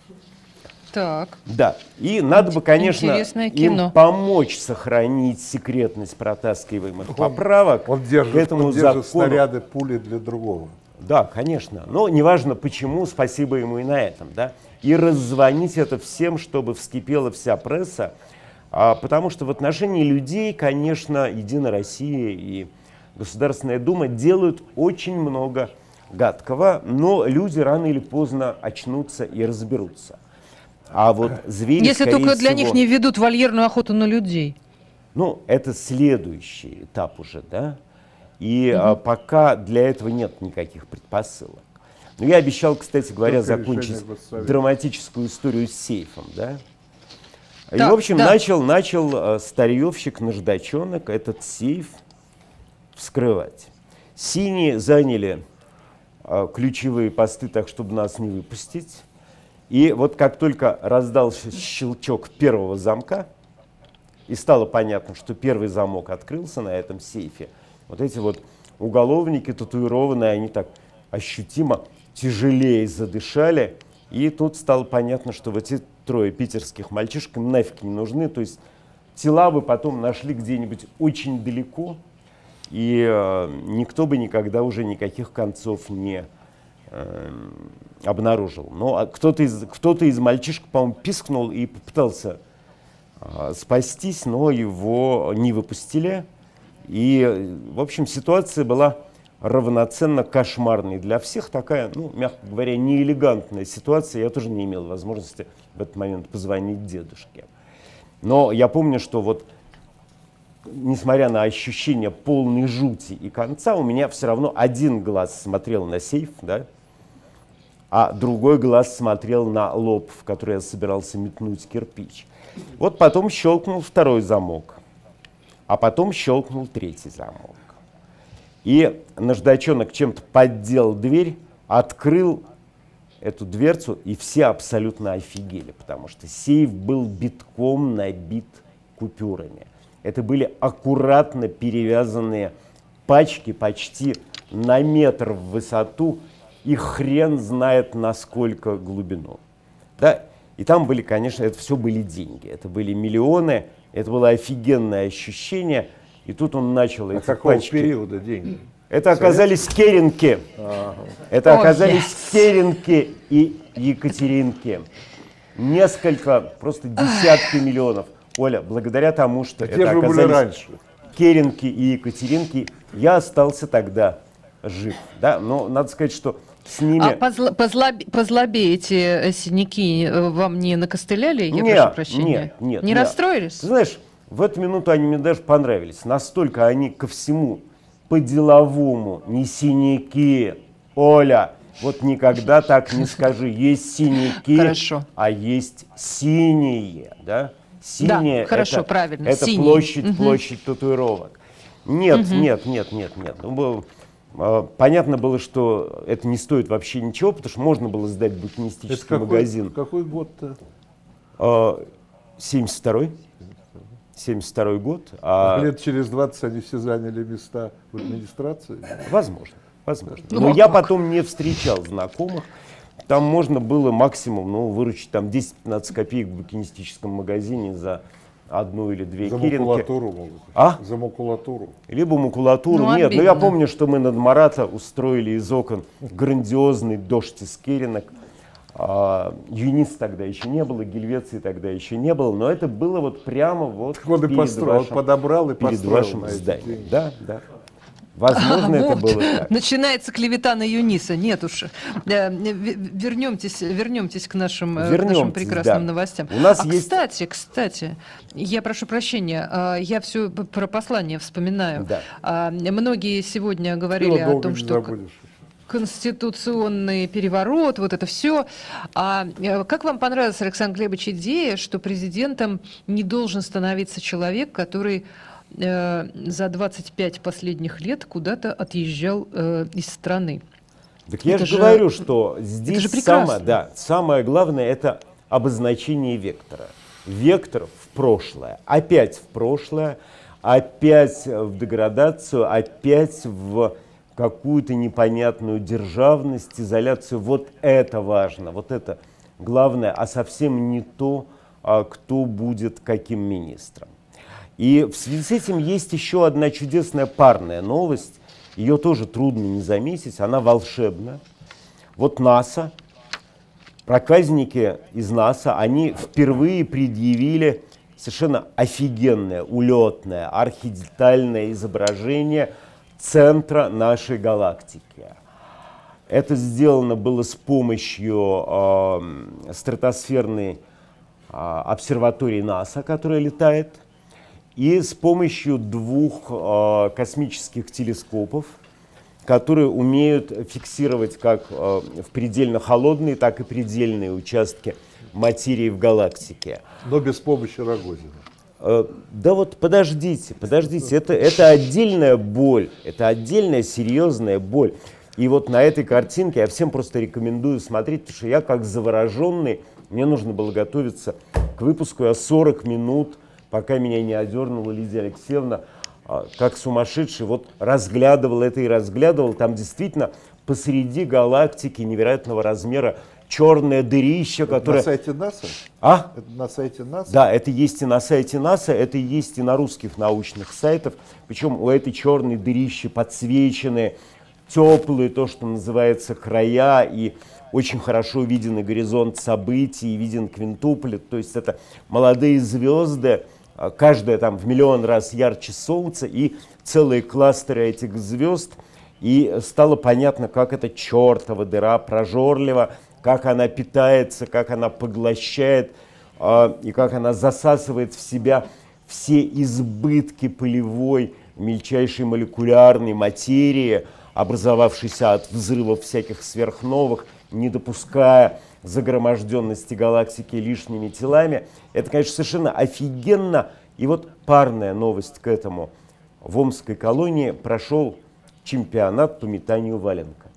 Так. Да, и надо бы, конечно, им помочь сохранить секретность протаскиваемых поправок он держит, к этому закону. Снаряды, пули для другого. Да, конечно, но неважно почему, спасибо ему и на этом, да. И раззвонить это всем, чтобы вскипела вся пресса, потому что в отношении людей, конечно, Единая Россия и Государственная Дума делают очень много гадкого, но люди рано или поздно очнутся и разберутся. А вот звери, если только для них не ведут вольерную охоту на людей. Это следующий этап уже, да. И пока для этого нет никаких предпосылок. Но я обещал, кстати говоря, закончить драматическую историю с сейфом, да. И, в общем, начал старьевщик-наждачонок этот сейф вскрывать. Синие заняли ключевые посты так, чтобы нас не выпустить. И вот как только раздался щелчок первого замка, и стало понятно, что первый замок открылся на этом сейфе, вот эти вот уголовники татуированные, они так ощутимо тяжелее задышали. И тут стало понятно, что вот эти трое питерских мальчишек нафиг не нужны. То есть тела бы потом нашли где-нибудь очень далеко, и никто бы никогда уже никаких концов не обнаружил. Но кто-то из мальчишек, по-моему, пискнул и попытался спастись, но его не выпустили. И, в общем, ситуация была равноценно кошмарной для всех. Такая, мягко говоря, неэлегантная ситуация. Я тоже не имел возможности в этот момент позвонить дедушке. Но я помню, что вот, несмотря на ощущение полной жути и конца, у меня все равно один глаз смотрел на сейф, да, а другой глаз смотрел на лоб, в который я собирался метнуть кирпич. Вот потом щелкнул второй замок, а потом щелкнул третий замок. И наждачонок чем-то поддел дверь, открыл эту дверцу, и все абсолютно офигели, потому что сейф был битком набит купюрами. Это были аккуратно перевязанные пачки почти на метр в высоту, и хрен знает на сколько глубину. Да? И там были, конечно, это все были деньги, это были миллионы, это было офигенное ощущение. И тут он начал эти какого пачки. Периода деньги? Это оказались керенки. Это оказались керенки и екатеринки. Несколько, просто десятки миллионов. Оля, благодаря тому, что это оказались керенки и екатеринки, я остался тогда жив. Да? Но надо сказать, что с ними... по злобе эти синяки вам не накостыляли? Я прошу прощения. Нет. Не расстроились? Ты знаешь, в эту минуту они мне даже понравились. Настолько они ко всему по-деловому. Не синяки, Оля. Вот никогда так не скажи. Есть синяки, а есть синие. Да? Синие, да, хорошо, правильно. Это площадь татуировок. Нет. Понятно было, что это не стоит вообще ничего, потому что можно было сдать букинистический магазин. Какой год-то? 72-й. 72-й год. Лет через 20 они все заняли места в администрации? Возможно. Но я потом не встречал знакомых. Там можно было максимум выручить там 10-15 копеек в букинистическом магазине за одну или две за керенки. Макулатуру могут. За макулатуру. Либо макулатуру. Нет, но я помню, что мы над Марата устроили из окон грандиозный дождь из керенок. ЮНИС тогда еще не было, Гельвеции тогда еще не было, но это было вот прямо вот Он и построил, подобрал и перед построил вашим на эти зданием. деньги. Да, да. Возможно, это Вот. было так. Начинается клевета на ЮНИСа. Нет уж. Вернемтесь к нашим Вернемтесь, прекрасным да. новостям. У нас есть... Кстати, я прошу прощения, я все про послание вспоминаю. Да. Многие сегодня говорили о Долго том, не что забудешь. конституционный переворот, вот это все. Как вам понравилась, Александр Глебович, идея, что президентом не должен становиться человек, который за 25 последних лет куда-то отъезжал из страны? Так я Это же говорю, что здесь же прекрасно. самое главное — это обозначение вектора. Вектор в прошлое, опять в деградацию, опять в какую-то непонятную державность, изоляцию. Вот это важно, вот это главное, а совсем не то, кто будет каким министром. И в связи с этим есть еще одна чудесная парная новость. Ее тоже трудно не заметить, она волшебна. Вот НАСА, проказники из НАСА, они впервые предъявили совершенно офигенное, улетное, архидетальное изображение центра нашей галактики. Это сделано было с помощью стратосферной обсерватории НАСА, которая летает, и с помощью двух космических телескопов, которые умеют фиксировать как в предельно холодные, так и предельные участки материи в галактике. Но без помощи Рогозина. Да вот подождите, это отдельная боль, это отдельная серьезная боль. И вот на этой картинке я всем просто рекомендую смотреть, потому что я как завороженный, мне нужно было готовиться к выпуску, я 40 минут, пока меня не одернула Лидия Алексеевна, как сумасшедший, вот разглядывал это и разглядывал. Там действительно посреди галактики невероятного размера черное дырище, которое... На сайте НАСА? А? Это на сайте НАСА? Да, это есть и на сайте НАСА, это есть и на русских научных сайтах. Причем у этой черной дырищи подсвечены теплые, то, что называется, края, и очень хорошо виден и горизонт событий, и виден квинтуплет. То есть это молодые звезды, каждая там в миллион раз ярче солнца, и целые кластеры этих звезд. И стало понятно, как эта чертова дыра прожорлива, как она питается, как она поглощает и как она засасывает в себя все избытки пылевой, мельчайшей молекулярной материи, образовавшейся от взрывов всяких сверхновых, не допуская загроможденности галактики лишними телами. Это, конечно, совершенно офигенно. И вот парная новость к этому. В Омской колонии прошел чемпионат по метанию валенка.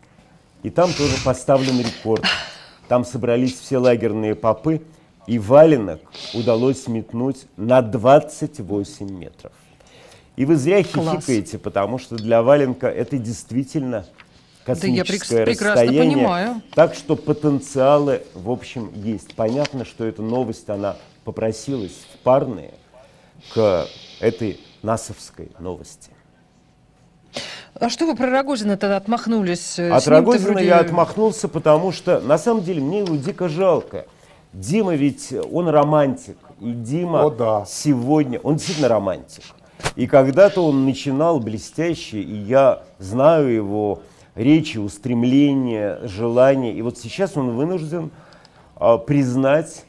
И там тоже поставлен рекорд. Там собрались все лагерные попы, и валенок удалось метнуть на 28 метров. И вы зря хихикаете, потому что для валенка это действительно космическое расстояние. Понимаю. Так что потенциалы, в общем, есть. Понятно, что эта новость, она попросилась в парные к этой насовской новости. А что вы про Рогозина тогда отмахнулись? От Рогозина я отмахнулся, потому что, на самом деле, мне его дико жалко. Дима ведь, он романтик. И Дима сегодня, он действительно романтик. И когда-то он начинал блестяще, и я знаю его речи, устремления, желания. И вот сейчас он вынужден признать,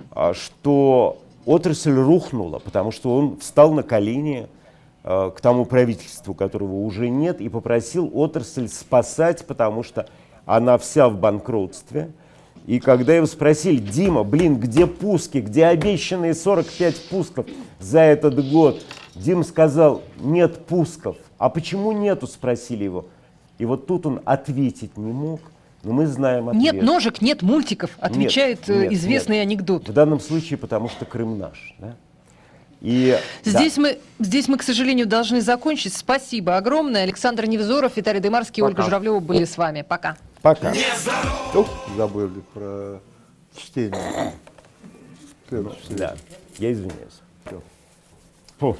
что отрасль рухнула, потому что он встал на колени к тому правительству, которого уже нет, и попросил отрасль спасать, потому что она вся в банкротстве. И когда его спросили: Дима, где пуски, где обещанные 45 пусков за этот год? Дима сказал: нет пусков. А почему нету, спросили его. И вот тут он ответить не мог, но мы знаем ответ. Нет ножек, нет мультиков, отвечает известный анекдот. В данном случае, потому что Крым наш. Да? И, здесь мы, к сожалению, должны закончить. Спасибо огромное. Александр Невзоров, Виталий Дымарский, Ольга Журавлева были с вами. Пока. Пока. Забыли про чтение. Да, я извиняюсь. Фу.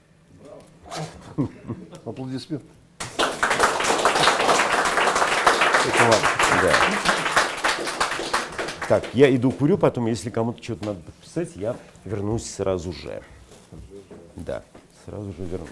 Аплодисменты. Это вам. Да. Так, я иду курю, потом, если кому-то что-то надо подписать, я вернусь сразу же. Да, сразу же вернусь.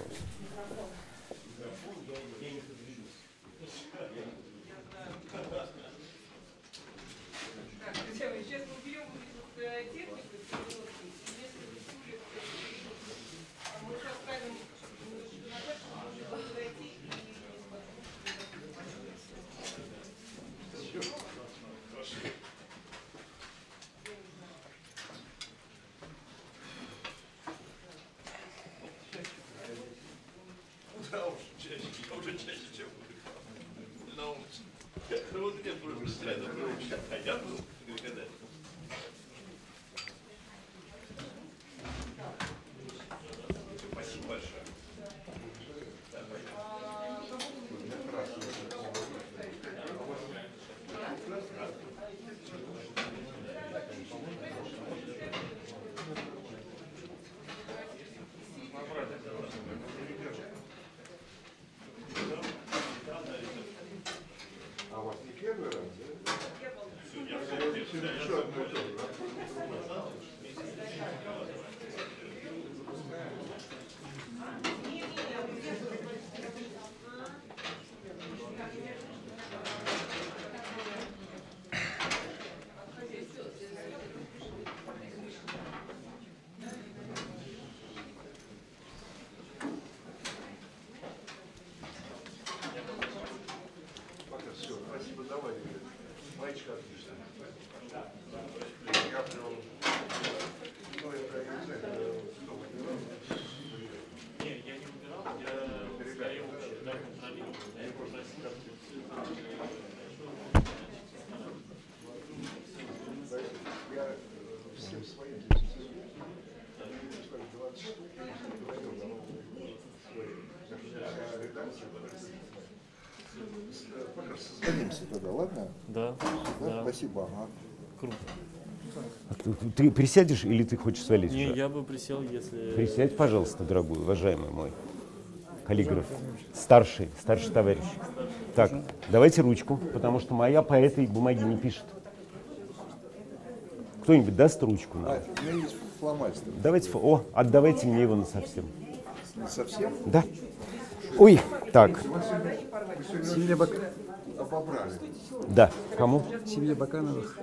Созвонимся тогда, ладно? Да, Да? да. Спасибо. Ага. Круто. А ты присядешь или ты хочешь свалить Не, уже? я бы присел, если... Присядь, пожалуйста, дорогой, уважаемый мой каллиграф. Старший товарищ. Так, давайте ручку, потому что моя по этой бумаге не пишет. Кто-нибудь даст ручку нам? У меня есть фломастер. Давайте, отдавайте мне его насовсем. Совсем? Да. Ой, так, Семья, Поправили. да, кому? семья Бакановых.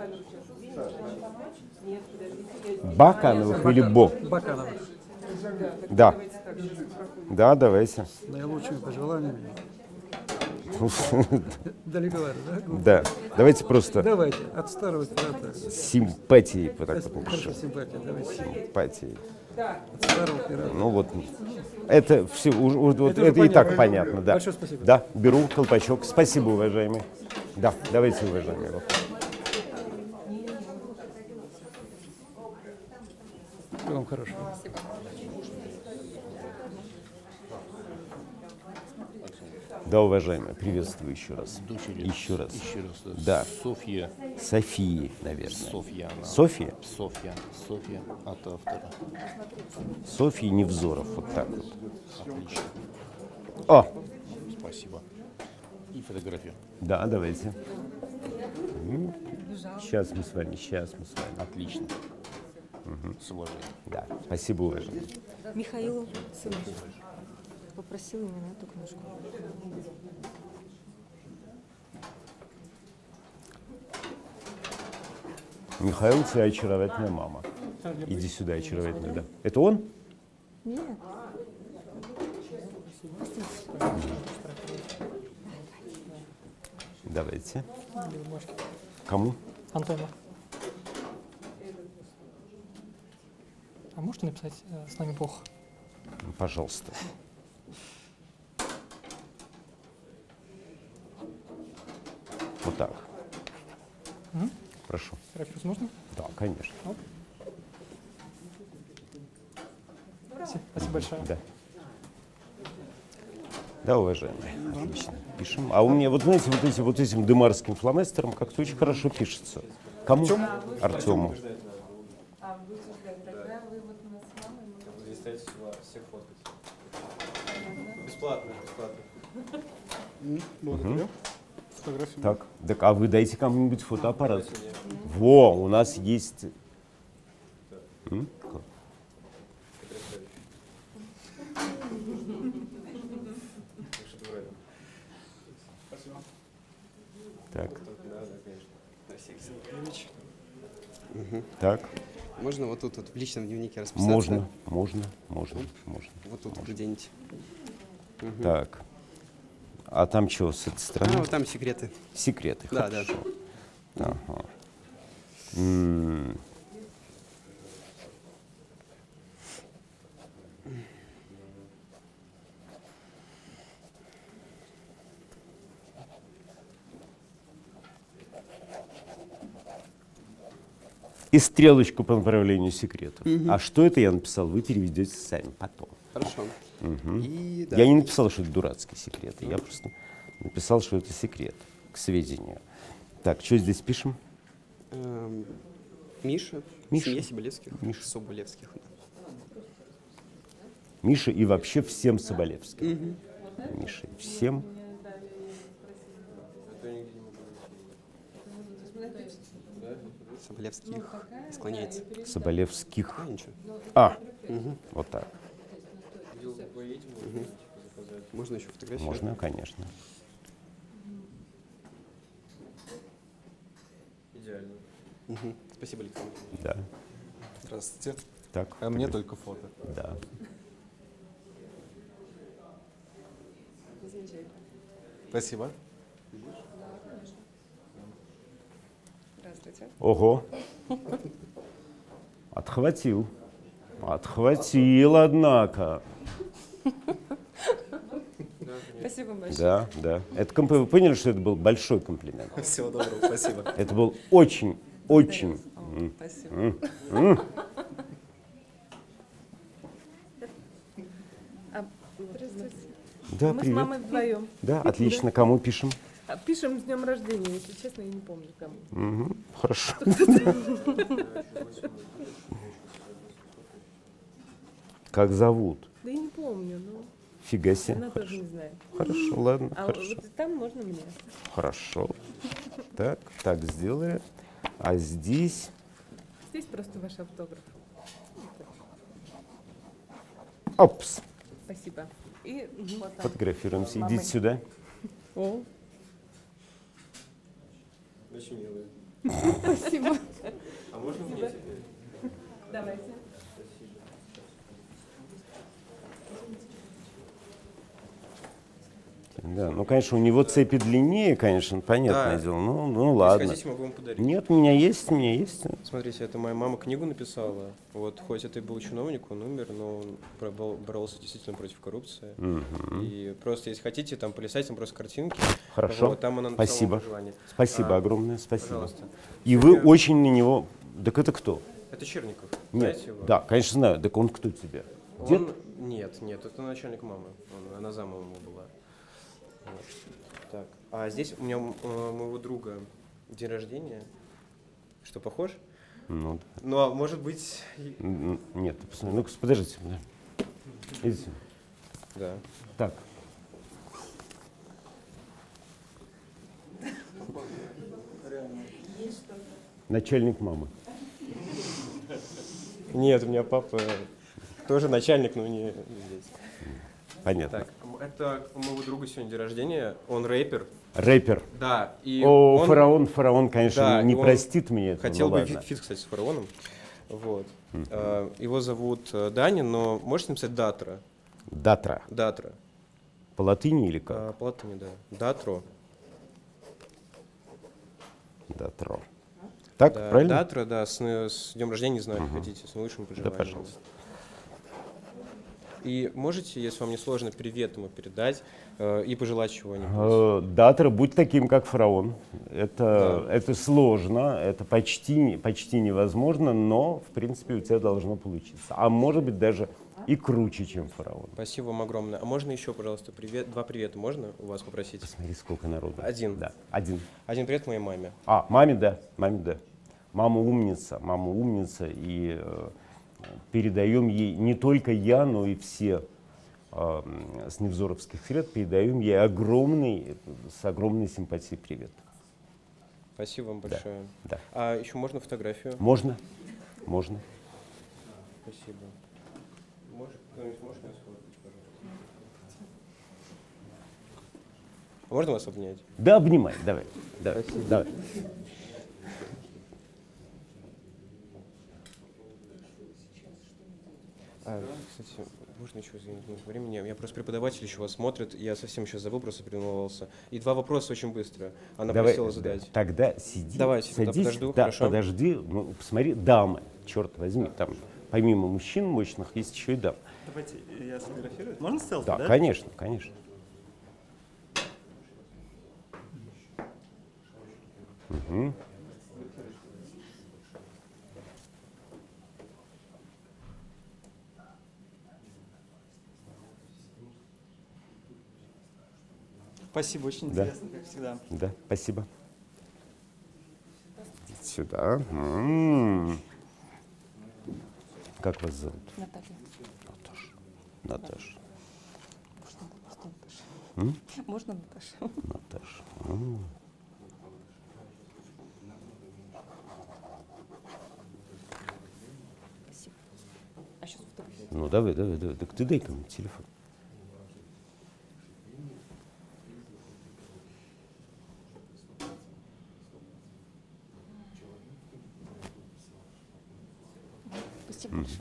Бакановых или Бо? Бакановых. Да. Да, давайте. С наилучшими пожеланиями. Далековато, да? Да, давайте просто Давайте, от старого пирата. симпатией, вот так вот напишу. Хорошо, симпатия, давайте. Симпатией. От старого пирата. Ну вот, это все, вот Это это уже и так понятно. понятно, да. Большое спасибо. Да, беру колпачок. Спасибо, уважаемый. Да, давайте, уважаемый. Всего вам хорошего. Да, уважаемый, приветствую еще раз. Дочери. Еще раз. Еще раз. Да. Софья. Софии, наверное. Софья. она. Софья? Софья. Софья от автора. Софьи Невзоров, вот так вот. Отлично. О, Спасибо. И фотографию. да, давайте. Сейчас мы с вами. Отлично. С уважением. Да, спасибо, уважаемый. Михаил Сынович попросил именно эту книжку. Михаил, твоя очаровательная мама. Иди сюда, очаровательная, да. Это он? Нет. Давайте. Кому? Антону. А можете написать «С нами Бог»? Пожалуйста. Вот так. Прошу. Рапирус можно? Да, конечно. Спасибо большое. Да. Да, уважаемые. Отлично. Пишем. А у меня, вот знаете, вот этим дымарским фломастером как-то очень хорошо пишется. Кому? Артему. Так, так, а вы дайте кому-нибудь фотоаппарат. Во, у нас есть... М? Так. Так, Можно вот тут вот в личном дневнике расписаться? можно. Вот тут где-нибудь. Так. А там что, с этой стороны? Ну, там секреты. Секреты, Да, хорошо. да. Ага. И стрелочку по направлению секретов. А что это я написал, вы переведете сами потом. Хорошо. И, да. Я не написал, что это дурацкие секреты, я просто написал, что это секрет, к сведению. Так, что здесь пишем? Миша. Миша. Семья Соболевских. Миша. Соболевских. Миша и вообще всем Соболевским. Миша и всем. Соболевских. Склоняется. Соболевских. А, ничего. А, вот так. Можно еще фотографию? Можно, конечно. Спасибо, Александр. Да. Здравствуйте. Так. А мне только фото. Да. Спасибо. Здравствуйте. Ого. Отхватил. Отхватил, однако. Спасибо большое. Да, да. Это вы поняли, что это был большой комплимент? Всего доброго, спасибо. Это был очень, очень. Спасибо. Здравствуйте. Да, Мы с привет. мамой вдвоем. Да, отлично. Кому пишем? Пишем с днем рождения, если честно, я не помню кому. Мгм, хорошо. Как зовут? Да я не помню, но Фига себе. она тоже не знает. Хорошо, ладно, А хорошо. вот там можно мне. Хорошо. Так, так сделали. А здесь... Здесь просто ваш автограф. Опс. Спасибо. И вот там. Фотографируемся. Мамой. Идите сюда. О, Очень милые. спасибо. А можно мне? Давайте. Да, ну, конечно, у него цепи длиннее, конечно, понятное Да. дело. Ну ладно. Если хотите, могу вам подарить. Нет, у меня есть, у меня есть. Смотрите, это моя мама книгу написала. Вот, хоть это и был чиновник, он умер, но он боролся действительно против коррупции. И просто, если хотите, там полистайте, там просто картинки. Хорошо. Вот, там она написала Спасибо. пожелание. Спасибо огромное, спасибо. Пожалуйста. И вы очень на него... Так это кто? Это Черников. Нет, Знаете его? да, конечно, знаю. Так он кто тебе? Дед? Он... Нет, это начальник мамы. Она зама ему была. Вот. Так. А здесь у меня моего друга день рождения. Что, похож? Ну, Ну, а может быть... нет, посмотри. Ну-ка, подождите. Идите. Да. Так. Начальник мамы. Нет, у меня папа тоже начальник, но не здесь. Понятно. Так, это у моего друга сегодня день рождения. Он рэпер. Рэпер. Да. И О, он фараон, конечно, Да, не и он простит мне это. хотел бы ладно. фит, кстати, с фараоном. Вот. Его зовут Даня, но можете написать Датра. Датра. Датра. По латыни или как? По латыни, да. Датро. Датро. Так, Да, правильно? Датра, да, с днем рождения, не знаю, как хотите, с наилучшим Да, пожеланием. пожалуйста. И можете, если вам не сложно, привет ему передать и пожелать чего-нибудь. Датра, будь таким, как фараон. Это сложно, это почти невозможно, но, в принципе, у тебя должно получиться. А может быть, даже и круче, чем фараон. Спасибо вам огромное. А можно еще, пожалуйста, два привета можно у вас попросить? Смотри, сколько народу. Один. Да, один. Один привет моей маме. А, маме, да. Мама умница, и передаем ей не только я, но и все с невзоровских сред передаем ей с огромной симпатией привет. Спасибо вам большое. Да. А еще можно фотографию? Можно? Можно. Спасибо. Кто-нибудь может меня сфоткать, пожалуйста? А можно вас обнять? Да, обнимай, давай. Давай. Давай. Кстати, можно еще, извините, времени? Я просто преподаватель еще вас смотрит, я совсем сейчас забыл, просто переволновался. И 2 вопроса очень быстро. Она Давай, просила задать. Тогда сиди, Давайте, садись. подожду, Да, хорошо. подожди, ну, посмотри, дамы, черт возьми, там помимо мужчин мощных есть еще и дамы. Давайте я сфотографирую. Можно селфи, Да, да? конечно, конечно. Угу. Спасибо, очень Да. интересно, как всегда. Да, спасибо. Идите сюда. Как вас зовут? Наталья. Наташа. Можно Наташа? Наташа. Спасибо. А сейчас фотографию. Ну, давай. Так ты дай-ка мне телефон. Спасибо большое.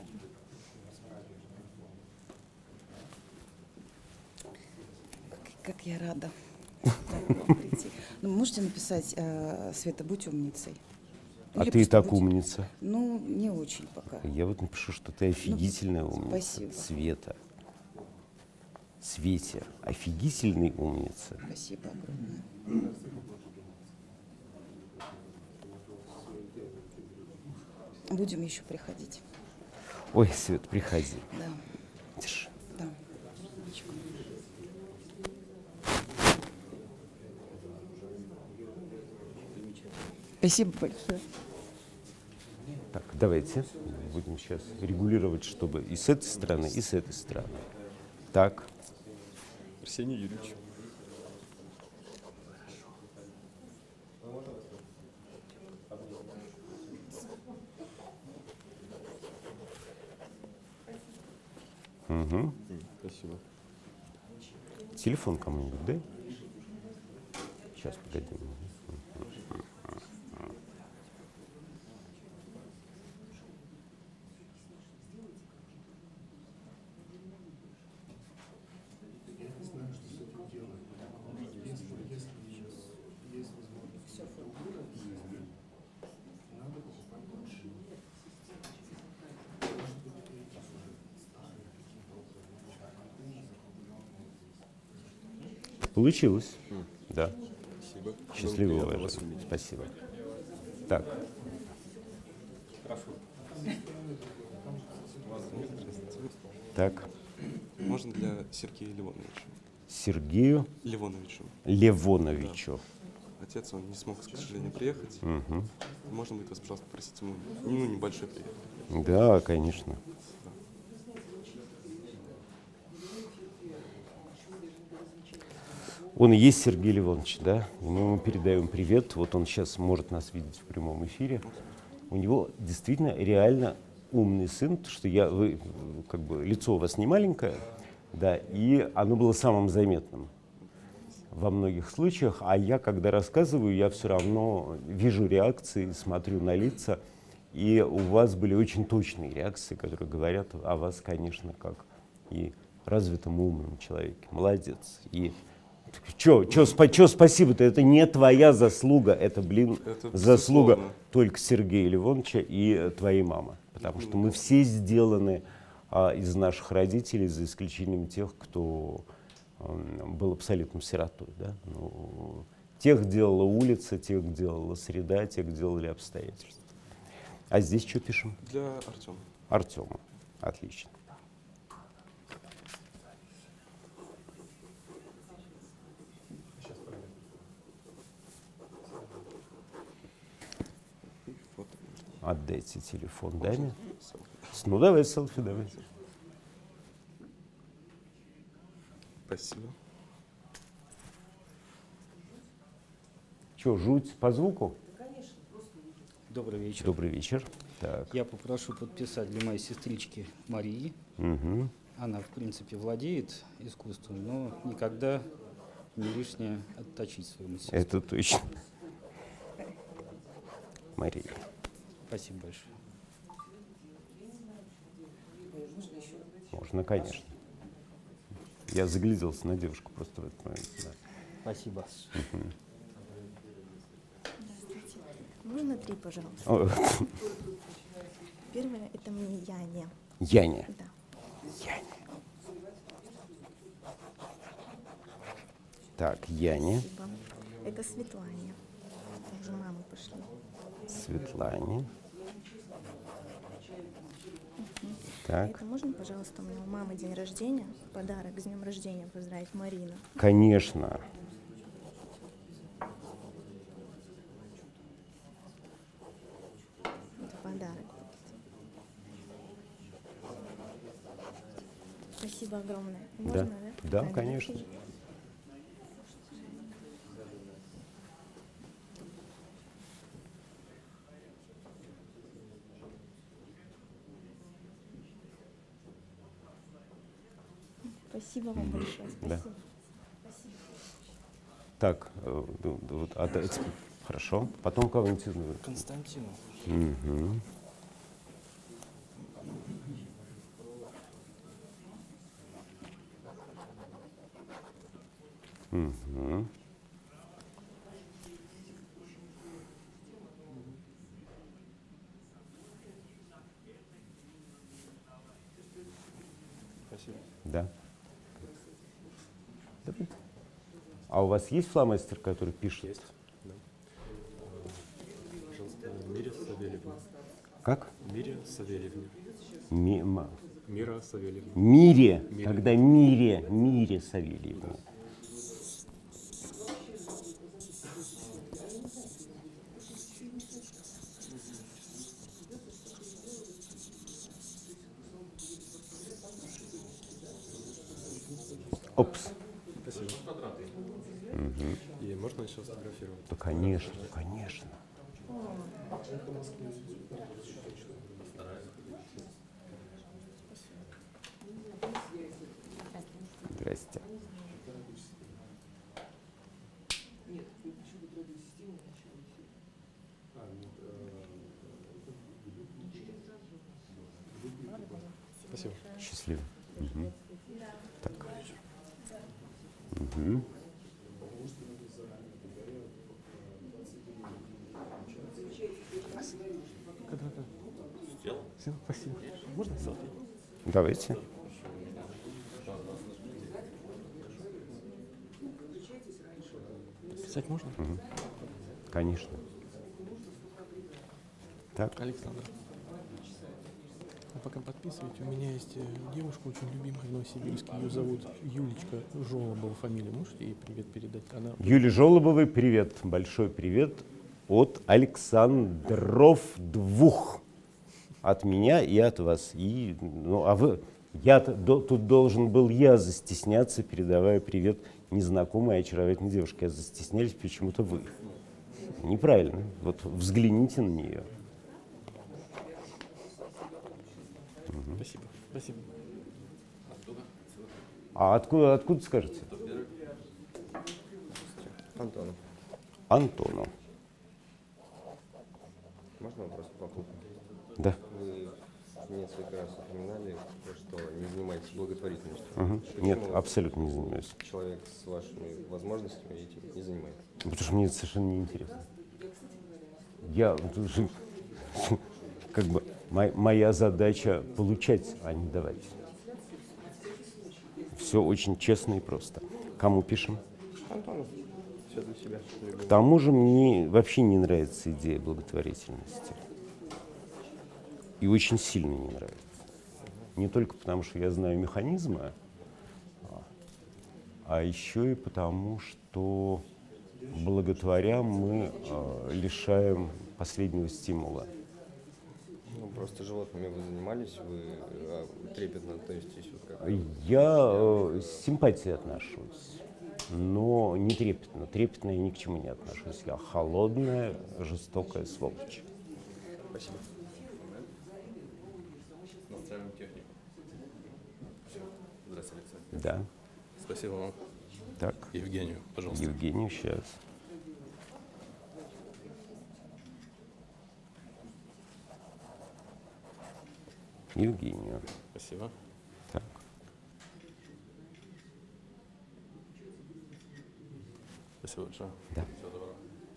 Как я рада. прийти. Ну, можете написать, Света, будь умницей. А Или ты и просто так будь- умница. Ну, не очень пока. Я вот напишу, что ты офигительная умница. спасибо. Света. Свете. Офигительной умница. Спасибо огромное. Будем еще приходить. Ой, Свет, приходи. Да, Держи. да. Спасибо большое. Так, давайте будем сейчас регулировать, чтобы и с этой стороны, и с этой стороны. Так. Арсений Юрьевич. Угу. Спасибо. Телефон кому-нибудь дай. Сейчас, погоди. Получилось. Да. Спасибо. Счастливо, Было приятно вас уважаемый. увидеть. Спасибо. Так. Так. Можно для Сергея Левоновича? Сергею Левоновичу. Левоновичу. Отец, он не смог, к сожалению, приехать. Мгм. Можно будет вас, пожалуйста, попросить ему небольшой привет? Да, конечно. Он и есть Сергей Левонович, да? И мы ему передаем привет. Вот он сейчас может нас видеть в прямом эфире. У него действительно реально умный сын, потому что как бы лицо у вас не маленькое, да, и оно было самым заметным во многих случаях. А я, когда рассказываю, я все равно вижу реакции, смотрю на лица, и у вас были очень точные реакции, которые говорят о вас, конечно, как и развитом умном человеке. Молодец. И Чё спасибо-то? Это не твоя заслуга, это, Это заслуга безусловно. только Сергея Левоновича и твоей мамы. Потому что мы все сделаны из наших родителей, за исключением тех, кто был абсолютно сиротой. Да? Ну, тех делала улица, тех делала среда, тех делали обстоятельства. А здесь что пишем? Для Артема. Артема. Отлично. И фото. Отдайте телефон даме. Селфи. Ну давай селфи, давай. Спасибо. Что, жуть по звуку? Добрый вечер. Добрый вечер. Так. Я попрошу подписать для моей сестрички Марии. Угу. Она, в принципе, владеет искусством, но никогда не лишнее отточить свое мастерство. Это точно. Мария. Спасибо большое. Можно, конечно. Я загляделся на девушку просто в этот момент. Да. Спасибо. Угу. Здравствуйте. Можно 3, пожалуйста? О. Первое — это мне Яне. Яне. Да. Яне. Так, Яне. Спасибо. Это Светлане. Уже мамы пошли. Светлане. Так. Это можно, пожалуйста, у меня у мамы день рождения, подарок с днем рождения поздравить Марину? Конечно. Это подарок. Спасибо огромное. Можно, да? Да, конечно. Спасибо вам большое. Спасибо. Да. Спасибо. Так, хорошо. Потом кого-нибудь. Константину. Угу. Угу. Спасибо. Да. А у вас есть фломастер, который пишет? Есть. Да. Пожалуйста, Мире Савельевне. Как? Мире Савельевне. Мира Савельевна. Мире. Мире. Тогда Мире Савельевне. Опс. Спасибо. Угу. И можно еще сфотографировать? Да, конечно, конечно. Здрасте. Спасибо. Счастливо. Угу. Так. Угу. Все, спасибо. Можно селфи? Давайте. Писать можно? Угу. Конечно. Так. Александр. А пока подписываете, у меня есть девушка очень любимая в Новосибирске. Ее зовут Юлечка Жолобова, фамилия. Можете ей привет передать? Она... Юле Жолобовой привет. Большой привет от Александров 2. От меня и от вас. И, ну, а вы... тут должен был я застесняться, передавая привет незнакомой очаровательной девушке. А застеснялись почему-то вы. Неправильно. Вот взгляните на нее. Спасибо. Спасибо. А откуда скажете? Антону. Антону. Можно вопрос по клубу? Да. Вы несколько раз упоминали, что не занимаетесь благотворительностью. Угу. Нет, абсолютно не занимаюсь. Человек с вашими возможностями этим не занимается. Потому что мне это совершенно неинтересно. Я как бы моя задача получать, а не давать. Все очень честно и просто. Кому пишем? Антону. Все для себя. К тому же мне вообще не нравится идея благотворительности. И очень сильно не нравится. Не только потому, что я знаю механизмы, а еще и потому, что благотворя мы лишаем последнего стимула. просто животными вы занимались, вы трепетно относитесь? Вот как? Я с симпатией отношусь, но не трепетно. Трепетно я ни к чему не отношусь. Я холодная, жестокая сволочь. Спасибо. Настраиваем технику. Все. Здравствуйте, Александр. Да. Спасибо вам. Так. Евгению, пожалуйста. Евгению сейчас. Евгению. Спасибо. Так. Спасибо большое. Да. Всего доброго.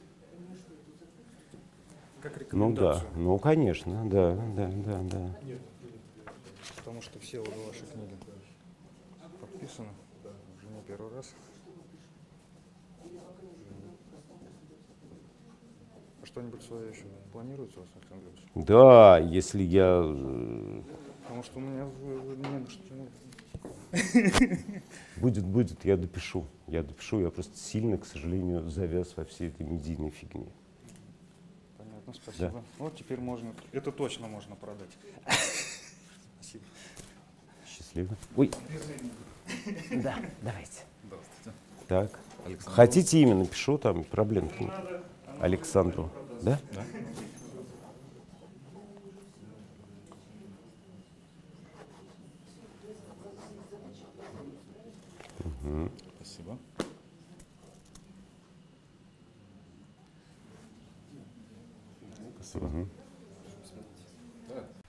Как Ну рекомендацию. да, ну конечно, да. Потому что все уже ваши книги подписаны. Уже не первый раз. А что-нибудь свое еще планируется у вас, Александр Григорьевич? Да, если я... Потому что у меня не что. Будет, я допишу. Я просто сильно, к сожалению, завяз во всей этой медийной фигне. Понятно, спасибо. Да. Вот теперь можно, это точно можно продать. Спасибо. Счастливо. Ой. Да, давайте. Здравствуйте. Так. Александр. Хотите имя напишу, там проблем нет. Александру. Да? Да. Угу. Спасибо. Спасибо. Угу.